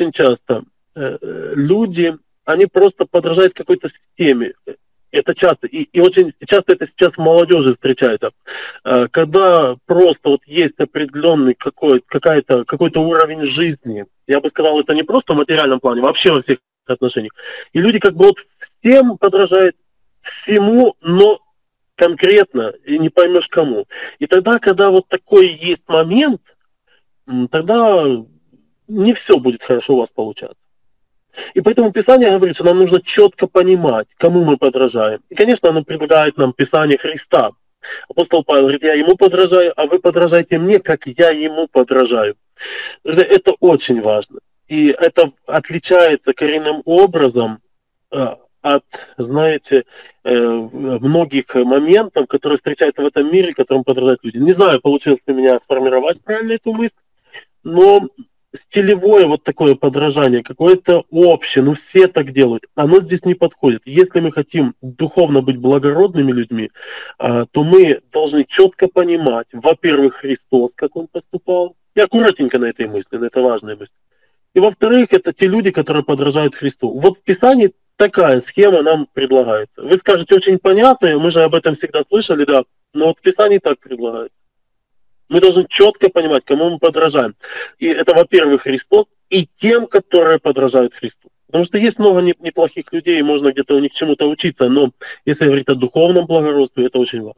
люди, они просто подражают какой-то системе. Это часто, и очень часто это сейчас в молодежи встречается, когда просто вот есть определенный какой-то уровень жизни. Я бы сказал, это не просто в материальном плане, вообще во всех отношениях. И люди как бы вот всем подражают, всему, но конкретно, и не поймешь кому. И тогда, когда вот такой есть момент, тогда не все будет хорошо у вас получаться. И поэтому Писание говорит, что нам нужно четко понимать, кому мы подражаем. И, конечно, оно предлагает нам Писание Христа. Апостол Павел говорит: я ему подражаю, а вы подражайте мне, как я ему подражаю. Это очень важно. И это отличается коренным образом от, знаете, многих моментов, которые встречаются в этом мире, которым подражают люди. Не знаю, получилось ли у меня сформировать правильно эту мысль, но стилевое вот такое подражание, какое-то общее, ну все так делают, оно здесь не подходит. Если мы хотим духовно быть благородными людьми, то мы должны четко понимать, во-первых, Христос, как Он поступал, и аккуратненько на этой мысли, это важная мысль. И во-вторых, это те люди, которые подражают Христу. Вот в Писании такая схема нам предлагается. Вы скажете, очень понятно, мы же об этом всегда слышали, да, но вот в Писании так предлагается. Мы должны четко понимать, кому мы подражаем. И это, во-первых, Христос, и тем, которые подражают Христу. Потому что есть много неплохих людей, и можно где-то у них чему-то учиться, но если говорить о духовном благородстве, это очень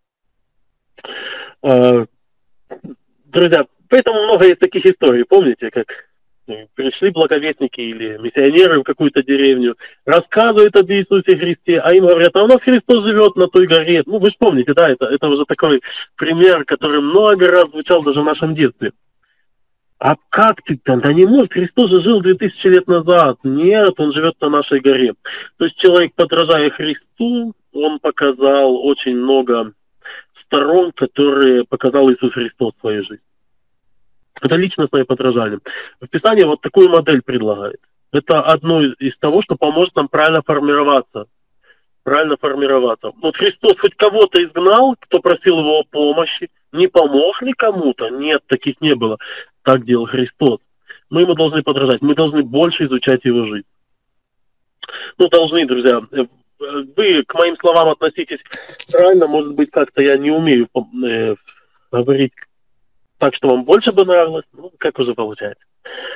важно. Друзья, поэтому много есть таких историй. Помните, как пришли благовестники или миссионеры в какую-то деревню, рассказывают об Иисусе Христе, а им говорят: а у нас Христос живет на той горе. Ну, вы же помните, да, это уже такой пример, который много раз звучал даже в нашем детстве. А как ты там? Да не может, Христос же жил 2000 лет назад. Нет, Он живет на нашей горе. То есть человек, подражая Христу, он показал очень много сторон, которые показал Иисус Христос в своей жизни. Это личностное подражание. В Писании вот такую модель предлагает. Это одно из того, что поможет нам правильно формироваться. Вот Христос хоть кого-то изгнал, кто просил Его о помощи, не помог ли кому-то? Нет, таких не было. Так делал Христос. Мы Ему должны подражать, мы должны больше изучать Его жизнь. Ну, должны, друзья. Вы к моим словам относитесь правильно, может быть, как-то я не умею говорить так, что вам больше бы нравилось, ну, как уже получается.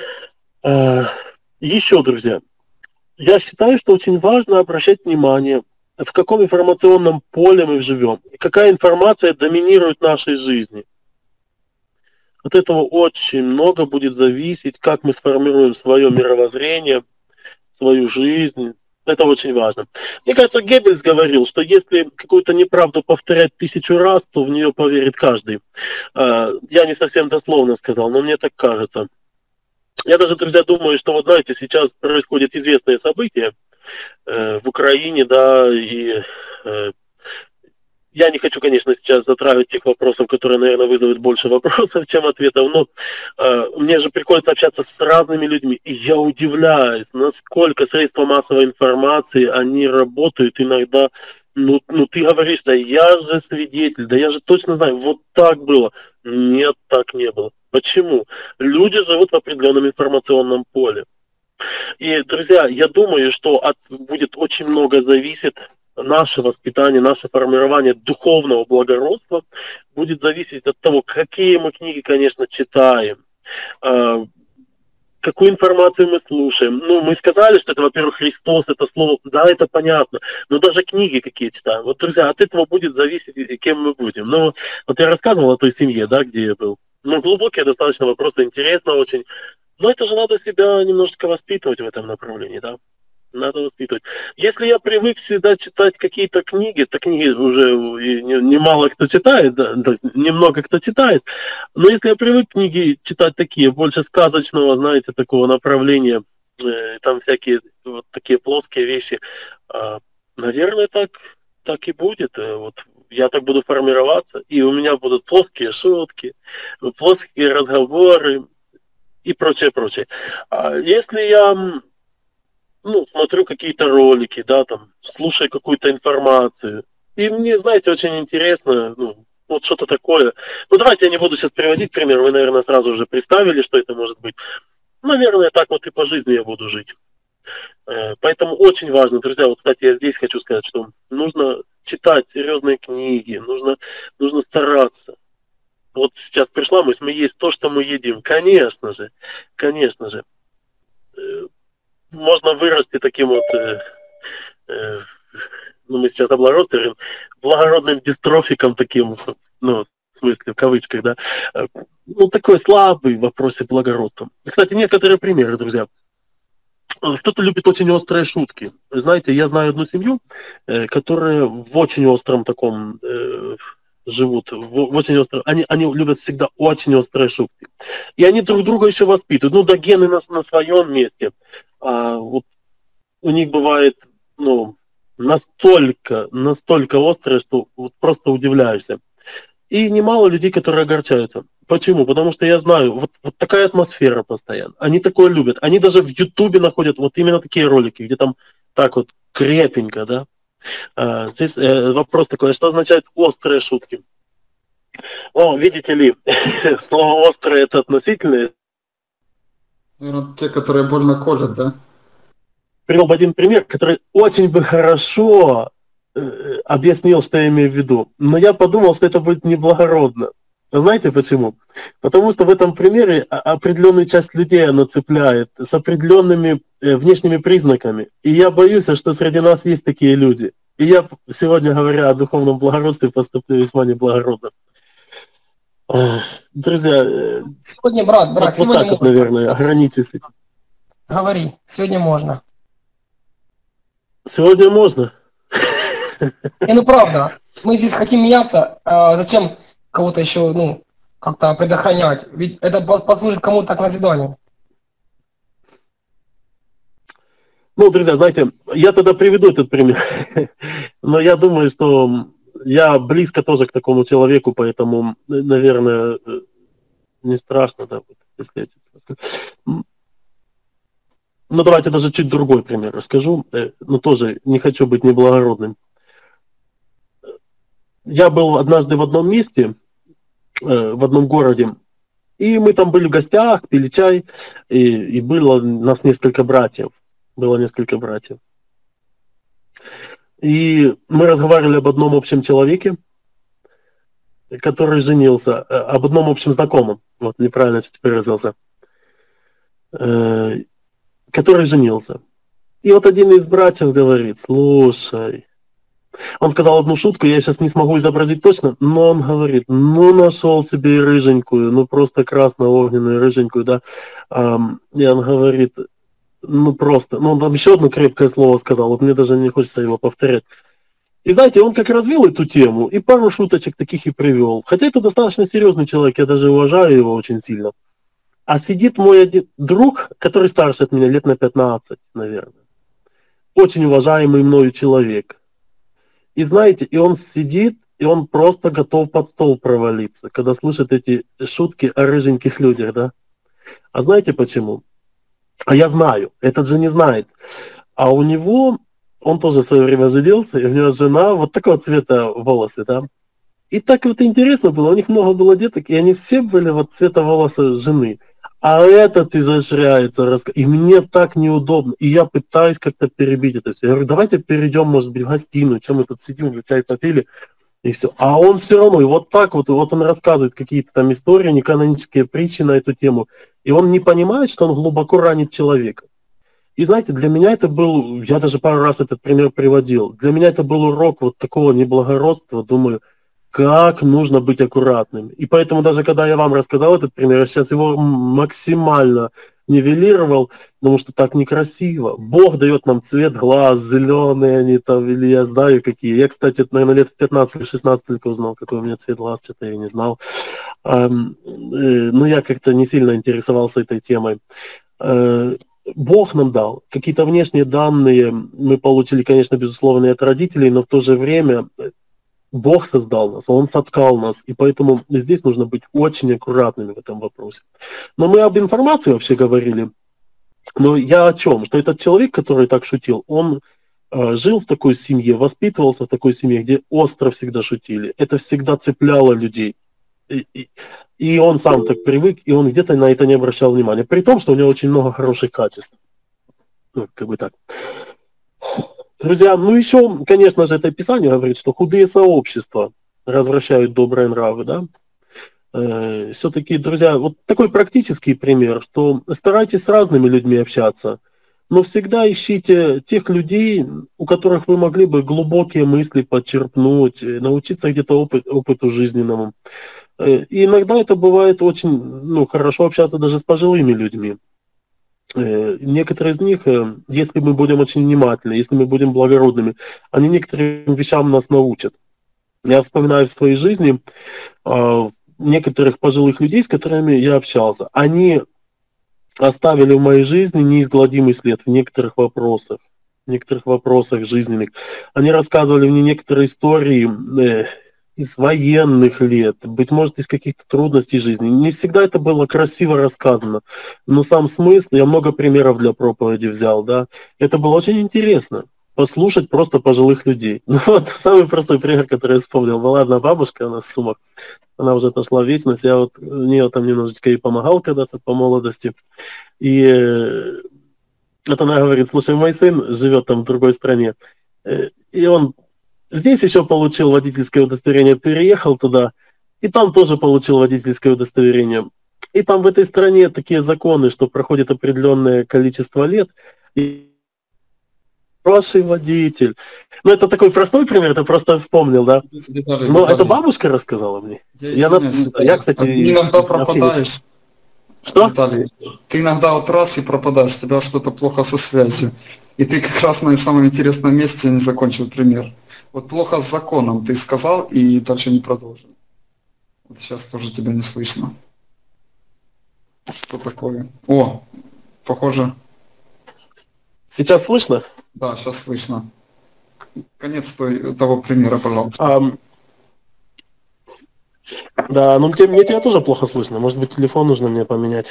Еще, друзья, я считаю, что очень важно обращать внимание, в каком информационном поле мы живем, и какая информация доминирует в нашей жизни. От этого очень много будет зависеть, как мы сформируем свое мировоззрение, свою жизнь, Это очень важно. Мне кажется, Геббельс говорил, что если какую-то неправду повторять 1000 раз, то в нее поверит каждый. Я не совсем дословно сказал, но мне так кажется. Я даже, друзья, думаю, что, вот знаете, сейчас происходят известные события в Украине, да, и я не хочу, конечно, сейчас затрагивать тех вопросов, которые, наверное, вызовут больше вопросов, чем ответов, но мне же приходится общаться с разными людьми, и я удивляюсь, насколько средства массовой информации, они работают иногда, ну ты говоришь, да я же свидетель, да я же точно знаю, вот так было. Нет, так не было. Почему? Люди живут в определенном информационном поле. И, друзья, я думаю, что будет очень много зависит наше воспитание, наше формирование духовного благородства будет зависеть от того, какие мы книги, конечно, читаем, какую информацию мы слушаем. Ну, мы сказали, что это, во-первых, Христос, это слово, да, это понятно, но даже книги какие читаем. Вот, друзья, от этого будет зависеть, кем мы будем. Ну, вот я рассказывал о той семье, да, где я был. Ну, глубокие достаточно вопросы, интересно очень. Но это же надо себя немножечко воспитывать в этом направлении, да. Надо воспитывать. Если я привык всегда читать какие-то книги, то книги уже немало кто читает, да, то есть немного кто читает, но если я привык книги читать такие, больше сказочного, знаете, такого направления, там всякие вот такие плоские вещи, наверное, так и будет. Вот я так буду формироваться, и у меня будут плоские шутки, плоские разговоры и прочее, прочее. Если я смотрю какие-то ролики, да, там, слушаю какую-то информацию. И мне, знаете, очень интересно, вот что-то такое. Ну, давайте я не буду сейчас приводить пример, вы, наверное, сразу уже представили, что это может быть. Наверное, так вот и по жизни я буду жить. Поэтому очень важно, друзья, вот, кстати, я здесь хочу сказать, что нужно читать серьезные книги, нужно стараться. Вот сейчас пришла мысль, мы есть то, что мы едим. Конечно же. Можно вырасти таким вот, мы сейчас о благородстве говорим, благородным дистрофиком таким, в смысле, в кавычках, да, такой слабый в вопросе благородства. Кстати, некоторые примеры, друзья. Кто-то любит очень острые шутки. Знаете, я знаю одну семью, которая в очень остром таком живут, в очень остром, они любят всегда очень острые шутки. И они друг друга еще воспитывают. Да, гены на своем месте. Вот у них бывает, настолько острое, что вот просто удивляешься. И немало людей, которые огорчаются. Почему? Потому что я знаю, вот такая атмосфера постоянно. Они такое любят. Они даже в Ютубе находят вот именно такие ролики, где там так вот крепенько, да. Здесь вопрос такой, что означает острые шутки? Видите ли, слово острое это относительное. Наверное, те, которые больно колят, да? Привел бы один пример, который очень бы хорошо объяснил, что я имею в виду. Но я подумал, что это будет неблагородно. Знаете почему? Потому что в этом примере определенную часть людей она цепляет с определенными внешними признаками. И я боюсь, что среди нас есть такие люди. И я сегодня, говоря о духовном благородстве, поступлю весьма неблагородно. Друзья, сегодня, брат, вот сегодня так вот, наверное, ограничусь. Говори, сегодня можно. Сегодня можно. Правда, мы здесь хотим меняться, зачем кого-то еще, как-то предохранять? Ведь это послужит кому-то к назиданию. Друзья, знаете, я тогда приведу этот пример. Но я думаю, что я близко тоже к такому человеку, поэтому, наверное, не страшно, да, если давайте даже чуть другой пример расскажу, но тоже не хочу быть неблагородным. Я был однажды в одном месте, в одном городе, и мы там были в гостях, пили чай, и было нас несколько братьев. И мы разговаривали об одном общем человеке, который женился, об одном общем знакомом, вот неправильно чуть выразился, который женился. И вот один из братьев говорит: слушай, он сказал одну шутку, я сейчас не смогу изобразить точно, но он говорит: нашел себе и рыженькую, просто красно-огненную рыженькую, да. И он говорит: ну просто, ну он там еще одно крепкое слово сказал, вот мне даже не хочется его повторять. И знаете, он как развил эту тему, и пару шуточек таких и привел. Хотя это достаточно серьезный человек, я даже уважаю его очень сильно. А сидит мой один друг, который старше от меня, лет на 15, наверное. Очень уважаемый мною человек. И знаете, и он сидит, и он просто готов под стол провалиться, когда слышит эти шутки о рыженьких людях, да? А знаете почему? А я знаю, этот же не знает. А у него, он тоже в свое время женился, и у него жена вот такого цвета волосы, да? И так вот интересно было, у них много было деток, и они все были вот цвета волоса жены. А этот изощряется, и мне так неудобно. И я пытаюсь как-то перебить это все. Я говорю, давайте перейдем, может быть, в гостиную, чем мы тут сидим, уже чай попили, и все. А он все равно, и вот так вот, и вот он рассказывает какие-то там истории, неканонические притчи на эту тему. И он не понимает, что он глубоко ранит человека. И знаете, для меня это был, я даже пару раз этот пример приводил, для меня это был урок вот такого неблагородства, думаю, как нужно быть аккуратным. И поэтому даже когда я вам рассказал этот пример, я сейчас его максимально нивелировал, потому что так некрасиво. Бог дает нам цвет глаз, зеленые они там, или я знаю какие. Я, кстати, наверное, лет 15 или 16 только узнал, какой у меня цвет глаз, что-то я не знал. Но я как-то не сильно интересовался этой темой. Бог нам дал. Какие-то внешние данные мы получили, конечно, безусловно, и от родителей, но в то же время Бог создал нас, Он соткал нас, и поэтому здесь нужно быть очень аккуратными в этом вопросе. Но мы об информации вообще говорили. Но я о чем? Что этот человек, который так шутил, он жил в такой семье, воспитывался в такой семье, где остро всегда шутили. Это всегда цепляло людей. И он сам так привык, и он где-то на это не обращал внимания. При том, что у него очень много хороших качеств. Ну, как бы так. Друзья, ну еще, конечно же, это Писание говорит, что худые сообщества развращают добрые нравы, да. Все-таки, друзья, вот такой практический пример, что старайтесь с разными людьми общаться, но всегда ищите тех людей, у которых вы могли бы глубокие мысли подчерпнуть, научиться где-то опыту жизненному. И иногда это бывает очень хорошо общаться даже с пожилыми людьми. Некоторые из них, если мы будем очень внимательны, если мы будем благородными, они некоторым вещам нас научат. Я вспоминаю в своей жизни некоторых пожилых людей, с которыми я общался. Они оставили в моей жизни неизгладимый след в некоторых вопросах жизненных. Они рассказывали мне некоторые истории из военных лет, быть может, из каких-то трудностей жизни. Не всегда это было красиво рассказано, но сам смысл, я много примеров для проповеди взял, да, это было очень интересно, послушать просто пожилых людей. Ну вот, самый простой пример, который я вспомнил, была одна бабушка, она в Сумах, она уже отошла в вечность, я вот у нее там немножечко ей помогал когда-то по молодости, и вот она говорит, слушай, мой сын живет там в другой стране, и он здесь еще получил водительское удостоверение, переехал туда, и там тоже получил водительское удостоверение. И там в этой стране такие законы, что проходит определенное количество лет, и хороший водитель. Ну, это такой простой пример, это просто вспомнил, да. Но это бабушка рассказала мне. Я, кстати... Ты иногда пропадаешь. Что? Виталий, ты иногда вот раз и пропадаешь, у тебя что-то плохо со связью. И ты как раз на самом интересном месте не закончил пример. Вот плохо с законом ты сказал и дальше не продолжил. Вот сейчас тоже тебя не слышно. Что такое? О, похоже. Сейчас слышно? Да, сейчас слышно. Конец того примера, пожалуйста. Да, ну мне тебя тоже плохо слышно. Может быть, телефон нужно мне поменять.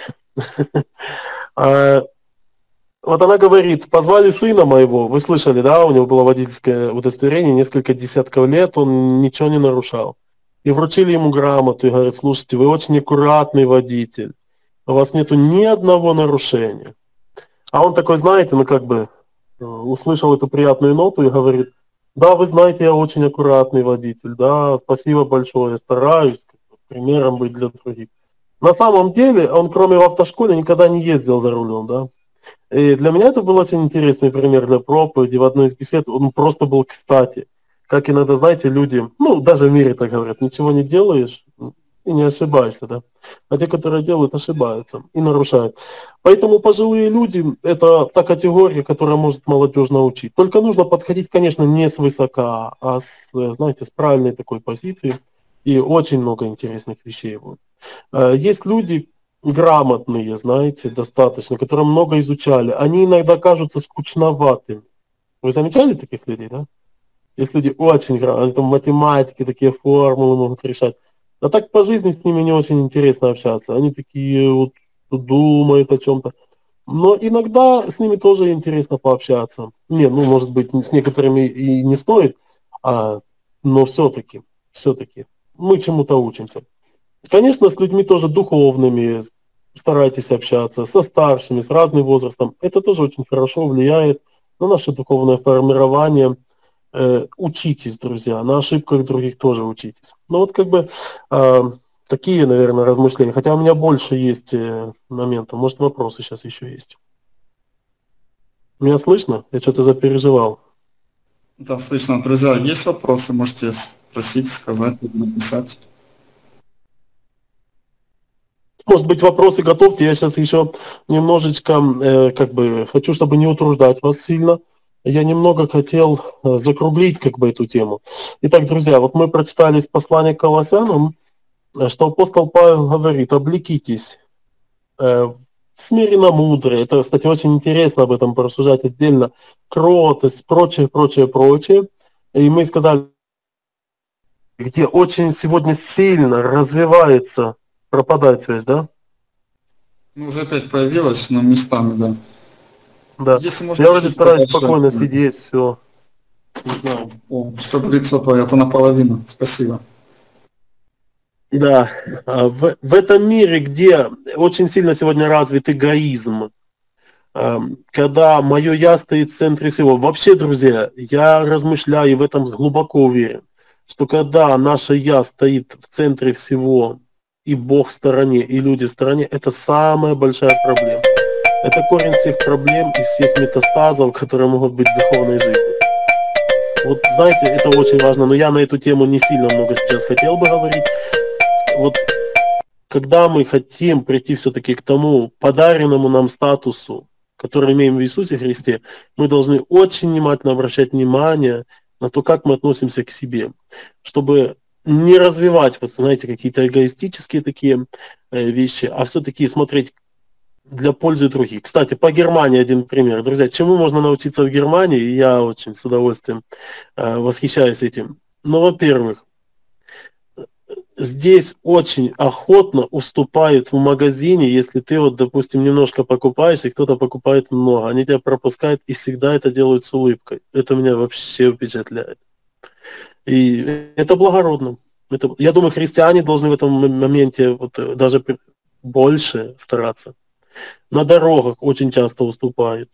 Вот она говорит, позвали сына моего, вы слышали, да, у него было водительское удостоверение, несколько десятков лет, он ничего не нарушал. И вручили ему грамоту и говорят, слушайте, вы очень аккуратный водитель, у вас нету ни одного нарушения. А он такой, знаете, услышал эту приятную ноту и говорит, да, вы знаете, я очень аккуратный водитель, да, спасибо большое, я стараюсь примером быть для других. На самом деле, он кроме в автошколе никогда не ездил за рулем, да. И для меня это был очень интересный пример для проповеди. В одной из бесед он просто был кстати. Как иногда, знаете, люди, даже в мире так говорят, ничего не делаешь, и не ошибаешься, да. А те, которые делают, ошибаются и нарушают. Поэтому пожилые люди – это та категория, которая может молодежь научить. Только нужно подходить, конечно, не свысока, а с, знаете, с правильной такой позиции. И очень много интересных вещей будет. Есть люди грамотные, знаете, достаточно, которые много изучали. Они иногда кажутся скучноватыми. Вы замечали таких людей, да? Есть люди очень грамотные, там математики, такие формулы могут решать. А так по жизни с ними не очень интересно общаться. Они такие вот думают о чем-то. Но иногда с ними тоже интересно пообщаться. Не, ну, может быть, с некоторыми и не стоит, но все-таки мы чему-то учимся. Конечно, с людьми тоже духовными старайтесь общаться, со старшими, с разным возрастом. Это тоже очень хорошо влияет на наше духовное формирование. Учитесь, друзья, на ошибках других тоже учитесь. Ну вот как бы такие, наверное, размышления. Хотя у меня больше есть моментов. Может, вопросы сейчас еще есть. Меня слышно? Я что-то запереживал. Да, слышно. Друзья, есть вопросы? Можете спросить, сказать, написать. Может быть, вопросы готовьте. Я сейчас еще немножечко, хочу, чтобы не утруждать вас сильно. Я немного хотел закруглить эту тему. Итак, друзья, вот мы прочитали из послания к Колоссянам, что апостол Павел говорит: облекитесь смиренно мудрые. Это, кстати, очень интересно об этом порассуждать отдельно. Кротость, прочее. И мы сказали, где очень сегодня сильно развивается, пропадает связь, да? Ну, уже опять появилась, но местами, да. Да. Если можно, я вроде стараюсь спокойно сидеть, все. Не знаю. Чтобы лицо твое, а то наполовину. Спасибо. Да. В этом мире, где очень сильно сегодня развит эгоизм, когда мое я стоит в центре всего. Вообще, друзья, я размышляю и в этом глубоко уверен, что когда наше я стоит в центре всего, и Бог в стороне, и люди в стороне, это самая большая проблема. Это корень всех проблем и всех метастазов, которые могут быть в духовной жизни. Вот знаете, это очень важно, но я на эту тему не сильно много сейчас хотел бы говорить. Вот когда мы хотим прийти все-таки к тому подаренному нам статусу, который имеем в Иисусе Христе, мы должны очень внимательно обращать внимание на то, как мы относимся к себе, чтобы не развивать, вот знаете, какие-то эгоистические такие вещи, а все-таки смотреть для пользы других. Кстати, по Германии один пример. Друзья, чему можно научиться в Германии? Я очень с удовольствием восхищаюсь этим. Ну, во-первых, здесь очень охотно уступают в магазине, если ты, вот, допустим, немножко покупаешь, и кто-то покупает много. Они тебя пропускают и всегда это делают с улыбкой. Это меня вообще впечатляет. И это благородно. Я думаю, христиане должны в этом моменте вот даже больше стараться. На дорогах очень часто уступает.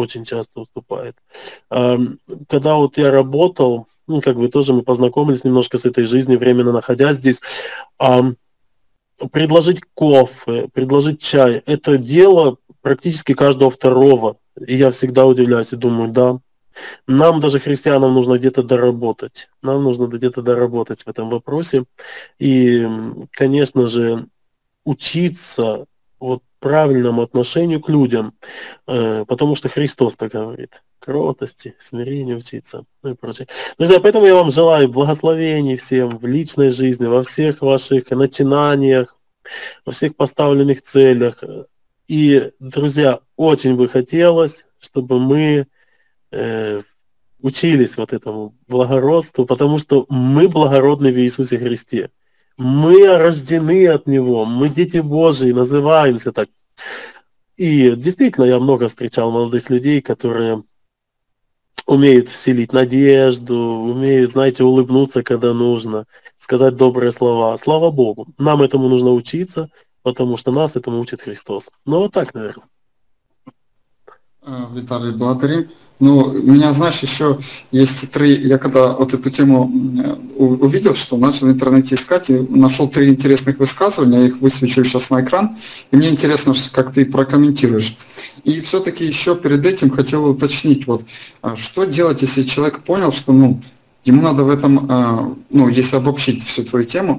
Когда вот я работал, тоже мы познакомились немножко с этой жизнью, временно находясь здесь, предложить кофе, предложить чай, это дело практически каждого второго. И я всегда удивляюсь и думаю, да, нам даже христианам нужно где-то доработать. В этом вопросе. И, конечно же, учиться вот правильному отношению к людям, потому что Христос так говорит. Кротости, смирению учиться, ну и прочее. Друзья, поэтому я вам желаю благословений всем в личной жизни, во всех ваших начинаниях, во всех поставленных целях. И, друзья, очень бы хотелось, чтобы мы учились вот этому благородству, потому что мы благородны в Иисусе Христе. Мы рождены от Него, мы дети Божии, называемся так. И действительно, я много встречал молодых людей, которые умеют вселить надежду, умеют, знаете, улыбнуться, когда нужно, сказать добрые слова. Слава Богу. Нам этому нужно учиться, потому что нас этому учит Христос. Ну, вот так, наверное. Виталий, благодарим. Ну, у меня, знаешь, еще есть я когда вот эту тему увидел, что начал в интернете искать, и нашел 3 интересных высказывания, я их высвечу сейчас на экран, и мне интересно, как ты прокомментируешь. И все-таки еще перед этим хотел уточнить, вот, что делать, если человек понял, что, ему надо в этом, если обобщить всю твою тему,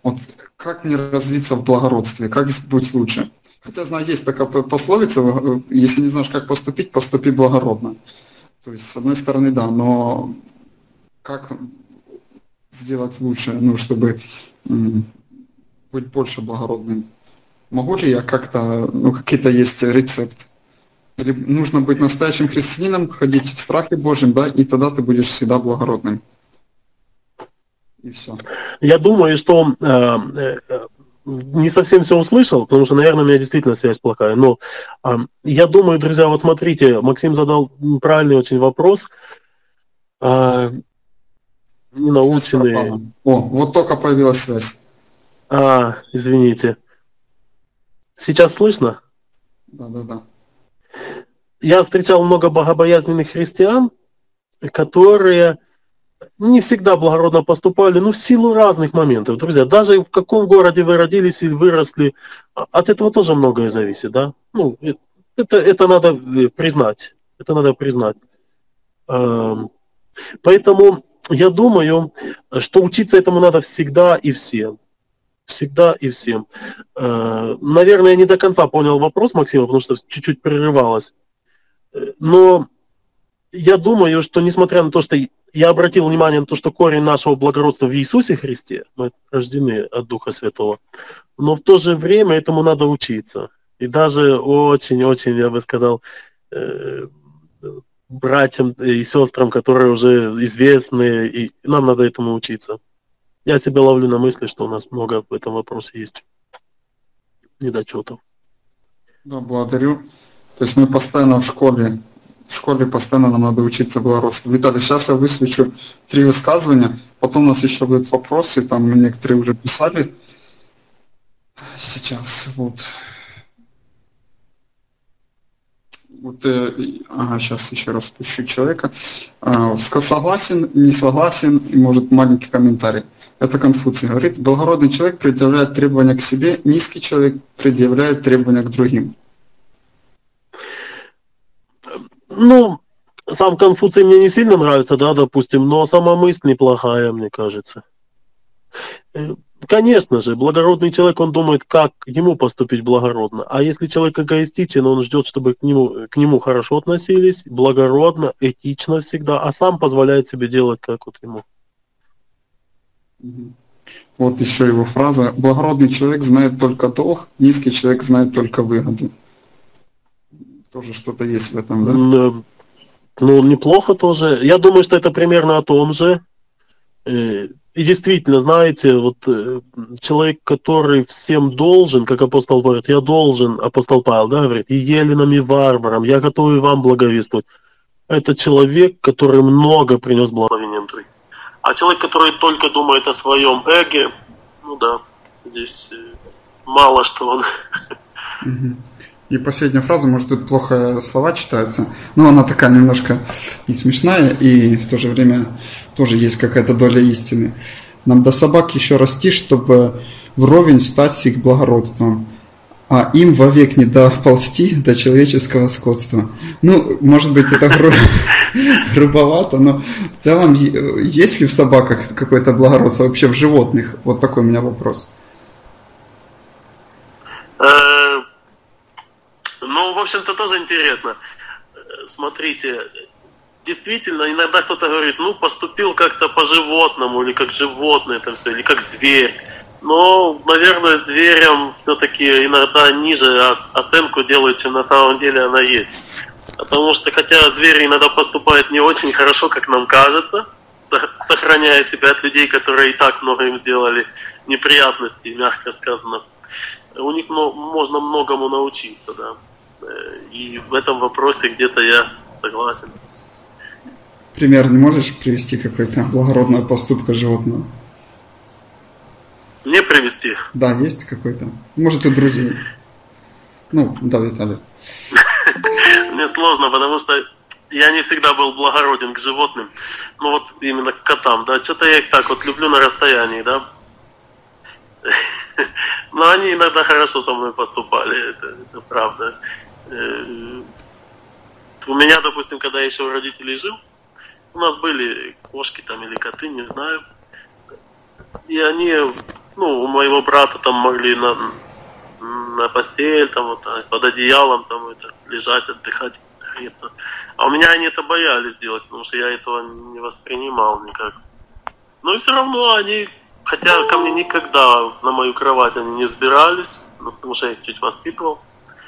Вот как мне развиться в благородстве, как быть лучше? Хотя, знаю, есть такая пословица, если не знаешь, как поступить, поступи благородно. То есть, с одной стороны, да, но как сделать лучше, ну, чтобы быть больше благородным? Могу ли я как-то, ну, какие-то есть рецепт? Или нужно быть настоящим христианином, ходить в страхе Божьем, да, и тогда ты будешь всегда благородным. И все. Я думаю, что не совсем все услышал, потому что, наверное, у меня действительно связь плохая. Но я думаю, друзья, вот смотрите, Максим задал правильный очень вопрос. Ненаученные. О, вот только появилась связь. Извините. Сейчас слышно? Да. Я встречал много богобоязненных христиан, которые не всегда благородно поступали, ну, в силу разных моментов. Друзья, даже в каком городе вы родились и выросли, от этого тоже многое зависит, да? Ну, это надо признать. Это надо признать. Поэтому я думаю, что учиться этому надо всегда и всем. Всегда и всем. Наверное, я не до конца понял вопрос Максима, потому что чуть-чуть прерывалось. Но я думаю, что несмотря на то, что я обратил внимание на то, что корень нашего благородства в Иисусе Христе, мы рождены от Духа Святого, но в то же время этому надо учиться. И даже очень-очень, я бы сказал, братьям и сестрам, которые уже известны, и нам надо этому учиться. Я себя ловлю на мысли, что у нас много в этом вопросе есть недочетов. Да, благодарю. То есть мы постоянно в школе постоянно нам надо учиться благородству. Виталий, сейчас я высвечу 3 высказывания, потом у нас еще будут вопросы, там некоторые уже писали. Сейчас, сейчас еще раз пущу человека. Согласен, не согласен, и может маленький комментарий. Это Конфуций говорит, благородный человек предъявляет требования к себе, низкий человек предъявляет требования к другим. Ну, сам Конфуций мне не сильно нравится, да, допустим, но сама мысль неплохая, мне кажется. Конечно же, благородный человек, он думает, как ему поступить благородно. А если человек эгоистичен, он ждет, чтобы к нему хорошо относились, благородно, этично всегда, а сам позволяет себе делать, как вот ему. Вот еще его фраза. Благородный человек знает только долг, низкий человек знает только выгоду. Тоже что-то есть в этом, да? Ну, неплохо тоже. Я думаю, что это примерно о том же. И действительно, знаете, вот человек, который всем должен, как апостол говорит, я должен, апостол Павел, да, говорит, и еленам, и варварам, я готов и вам благовествовать. Это человек, который много принес благословения другим. А человек, который только думает о своем эге, ну да, здесь мало что он... И последняя фраза, может, тут плохо слова читаются, но она такая немножко и смешная, и в то же время тоже есть какая-то доля истины. Нам до собак еще расти, чтобы вровень встать с их благородством, а им вовек не доползти до человеческого скотства. Ну, может быть, это грубовато, но в целом, есть ли в собаках какое-то благородство, вообще в животных? Вот такой у меня вопрос. Ну, в общем-то, тоже интересно. Смотрите, действительно, иногда кто-то говорит, ну, поступил как-то по-животному, или как животное, там все, или как зверь. Но, наверное, зверям все-таки иногда ниже оценку делают, чем на самом деле она есть. Потому что, хотя звери иногда поступают не очень хорошо, как нам кажется, сохраняя себя от людей, которые и так много им сделали неприятностей, мягко сказано, у них можно многому научиться, да. И в этом вопросе где-то я согласен. Пример не можешь привести какой-то благородного поступка животного? Не привести? Да, есть какой-то. Может, у друзей. Ну, да, Виталий. Мне сложно, потому что я не всегда был благороден к животным. Ну вот именно к котам, да. Что-то я их так вот люблю на расстоянии, да. Но они иногда хорошо со мной поступали, это правда. У меня, допустим, когда я еще у родителей жил, у нас были кошки там или коты, не знаю. И они ну, у моего брата там могли на постель, там вот под одеялом там это лежать, отдыхать, греться. А у меня они это боялись делать, потому что я этого не воспринимал никак. Но и все равно они, хотя ко мне никогда на мою кровать они не взбирались, ну, потому что я их чуть воспитывал.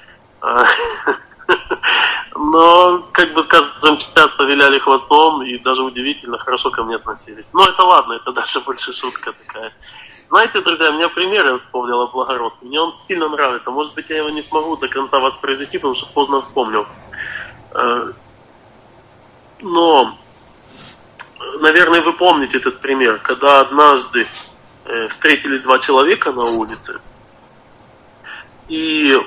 Но, как бы скажем, часто виляли хвостом и даже удивительно хорошо ко мне относились. Но это ладно, это даже больше шутка такая. Знаете, друзья, меня пример я вспомнил о благородстве. Мне он сильно нравится. Может быть, я его не смогу до конца воспроизвести, потому что поздно вспомнил. Но, наверное, вы помните этот пример, когда однажды встретились два человека на улице, и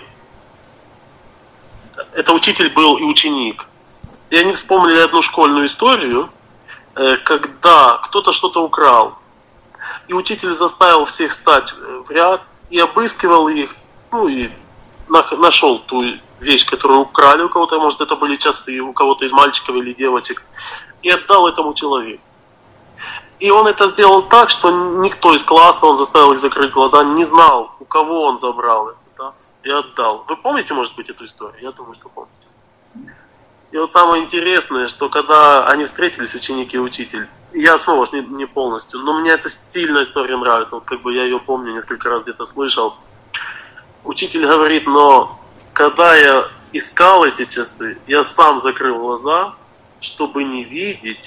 это учитель был и ученик. И они вспомнили одну школьную историю, когда кто-то что-то украл. И учитель заставил всех встать в ряд и обыскивал их, ну и нашел ту вещь, которую украли у кого-то, может это были часы, у кого-то из мальчиков или девочек, и отдал этому человеку. И он это сделал так, что никто из класса, он заставил их закрыть глаза, не знал, у кого он забрал это, да, и отдал. Вы помните, может быть, эту историю? Я думаю, что помните. И вот самое интересное, что когда они встретились, ученик и учитель, я снова не полностью, но мне эта сильная история нравится, вот как бы я ее помню, несколько раз где-то слышал. Учитель говорит, но когда я искал эти часы, я сам закрыл глаза, чтобы не видеть,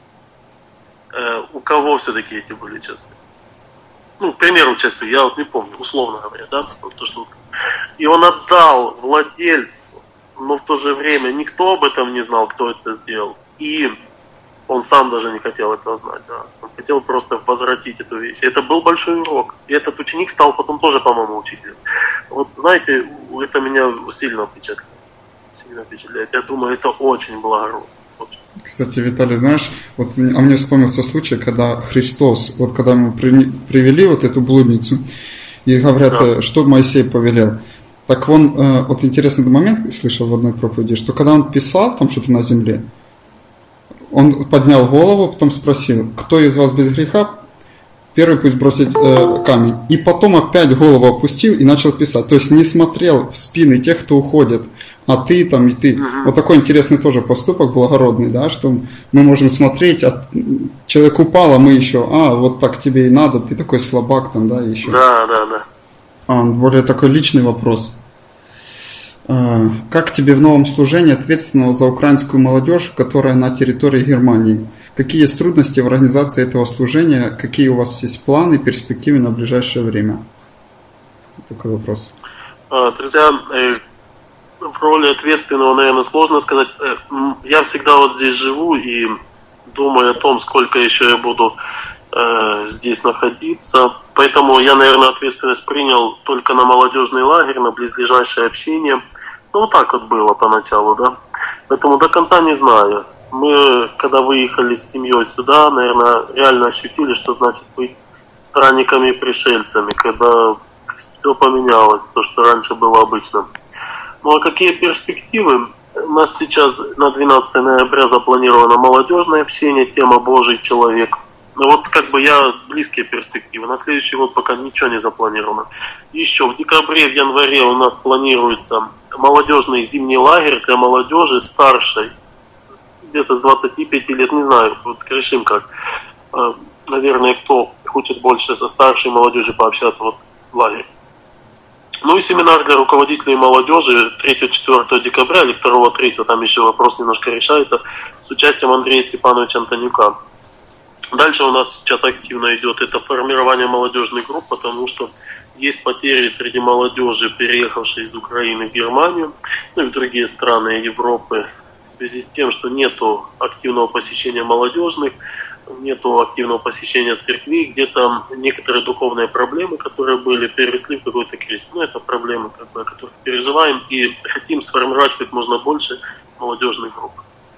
у кого все-таки эти были часы. Ну, к примеру, часы, я вот не помню, условно говоря, да, то, что... И он отдал владельцу, но в то же время никто об этом не знал, кто это сделал. И он сам даже не хотел этого знать, да. Он хотел просто возвратить эту вещь. И это был большой урок. И этот ученик стал потом тоже, по-моему, учителем. Вот, знаете, это меня сильно впечатляет. Я думаю, это очень благородно. Кстати, Виталий, знаешь, вот, а мне вспомнился случай, когда Христос, вот когда мы привели вот эту блудницу, и говорят, да, что Моисей повелел. Так он, вот интересный момент слышал в одной проповеди, что когда он писал там что-то на земле, он поднял голову, потом спросил, кто из вас без греха, первый пусть бросит камень. И потом опять голову опустил и начал писать. То есть не смотрел в спины тех, кто уходит, а ты там и ты. Вот такой интересный тоже поступок, благородный, да, что мы можем смотреть, а человек упал, а мы еще, вот так тебе и надо, ты такой слабак там, да, еще. Да. Более такой личный вопрос. Как тебе в новом служении ответственного за украинскую молодежь, которая на территории Германии? Какие есть трудности в организации этого служения? Какие у вас есть планы, перспективы на ближайшее время? Такой вопрос. Друзья, в роли ответственного, наверное, сложно сказать. Я всегда вот здесь живу и думаю о том, сколько еще я буду здесь находиться. Поэтому я, наверное, ответственность принял только на молодежный лагерь, на близлежащее общение. Ну, вот так вот было поначалу, да. Поэтому до конца не знаю. Мы, когда выехали с семьей сюда, наверное, реально ощутили, что значит быть странниками и пришельцами, когда все поменялось, то, что раньше было обычным. Ну, а какие перспективы? У нас сейчас на 12 ноября запланировано молодежное общение, тема «Божий человек». Ну вот как бы я близкие перспективы. На следующий год пока ничего не запланировано. Еще в декабре, в январе у нас планируется молодежный зимний лагерь для молодежи старшей. Где-то с 25 лет, не знаю, вот решим как. Наверное, кто хочет больше со старшей молодежью пообщаться, вот в лагерь. Ну и семинар для руководителей молодежи 3-4 декабря или 2-3, там еще вопрос немножко решается, с участием Андрея Степановича Антонюка. Дальше у нас сейчас активно идет это формирование молодежных групп, потому что есть потери среди молодежи, переехавшей из Украины в Германию, ну и в другие страны Европы, в связи с тем, что нету активного посещения молодежных, нету активного посещения церквей, где-то некоторые духовные проблемы, которые были, переросли в какой-то кризис. Ну, это проблемы, как бы, о которых переживаем, и хотим сформировать как можно больше молодежных групп.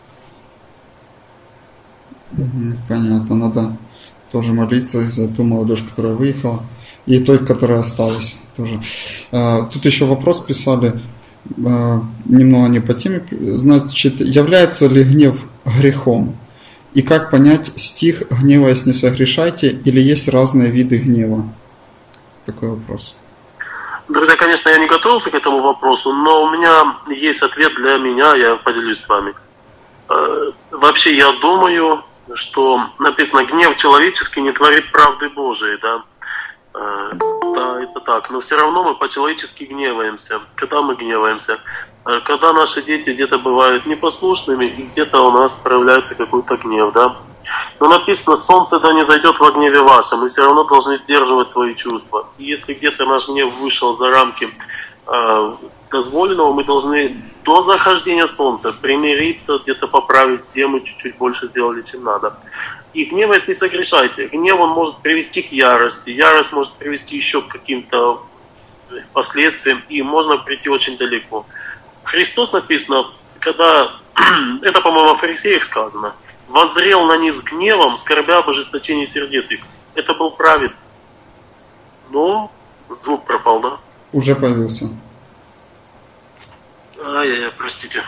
Понятно, надо тоже молиться за ту молодежь, которая выехала, и той, которая осталась тоже. Тут еще вопрос писали, немного не по теме, значит, является ли гнев грехом? И как понять стих «гневаясь не согрешайте» или есть разные виды гнева? Такой вопрос. Друзья, конечно, я не готовился к этому вопросу, но у меня есть ответ для меня, я поделюсь с вами. Вообще, я думаю, что написано, гнев человеческий не творит правды Божией, да? Да, это так, но все равно мы по-человечески гневаемся. Когда мы гневаемся? Когда наши дети где-то бывают непослушными, и где-то у нас проявляется какой-то гнев, да? Но написано, солнце да не зайдет во гневе вашем, мы все равно должны сдерживать свои чувства. И если где-то наш гнев вышел за рамки дозволенного, мы должны до захождения солнца примириться, где-то поправить, где мы чуть-чуть больше сделали, чем надо. И гневаясь не согрешайте. Гнев он может привести к ярости, ярость может привести еще к каким-то последствиям, и можно прийти очень далеко. Христос написано, когда, это, по-моему, о фарисеях сказано, воззрел на них с гневом, скорбя об ожесточении сердец их. Это был праведный. Но звук пропал, да? Уже появился. Ай-яй-яй, простите.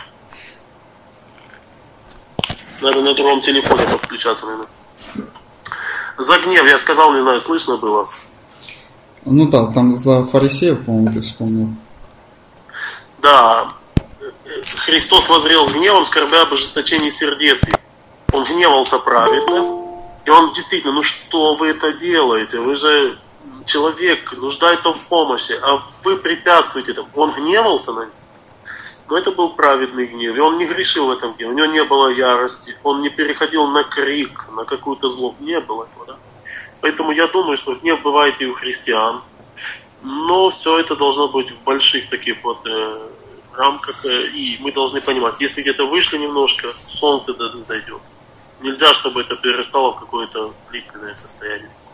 Надо на другом телефоне подключаться, наверное. За гнев, я сказал, не знаю, слышно было? Ну да, там за фарисеев, по-моему, ты вспомнил. Да. Христос воззрел с гневом, скорбя об ожесточении сердец их. Он гневался праведно. И он действительно, ну что вы это делаете? Вы же человек нуждается в помощи, а вы препятствуете этому. Он гневался на них. Но это был праведный гнев, и он не грешил в этом гневе, у него не было ярости, он не переходил на крик, на какую-то злобу, не было этого, да? Поэтому я думаю, что гнев бывает и у христиан, но все это должно быть в больших таких вот рамках, и мы должны понимать, если где-то вышли немножко, солнце дойдет. Нельзя, чтобы это перерастало в какое-то длительное состояние.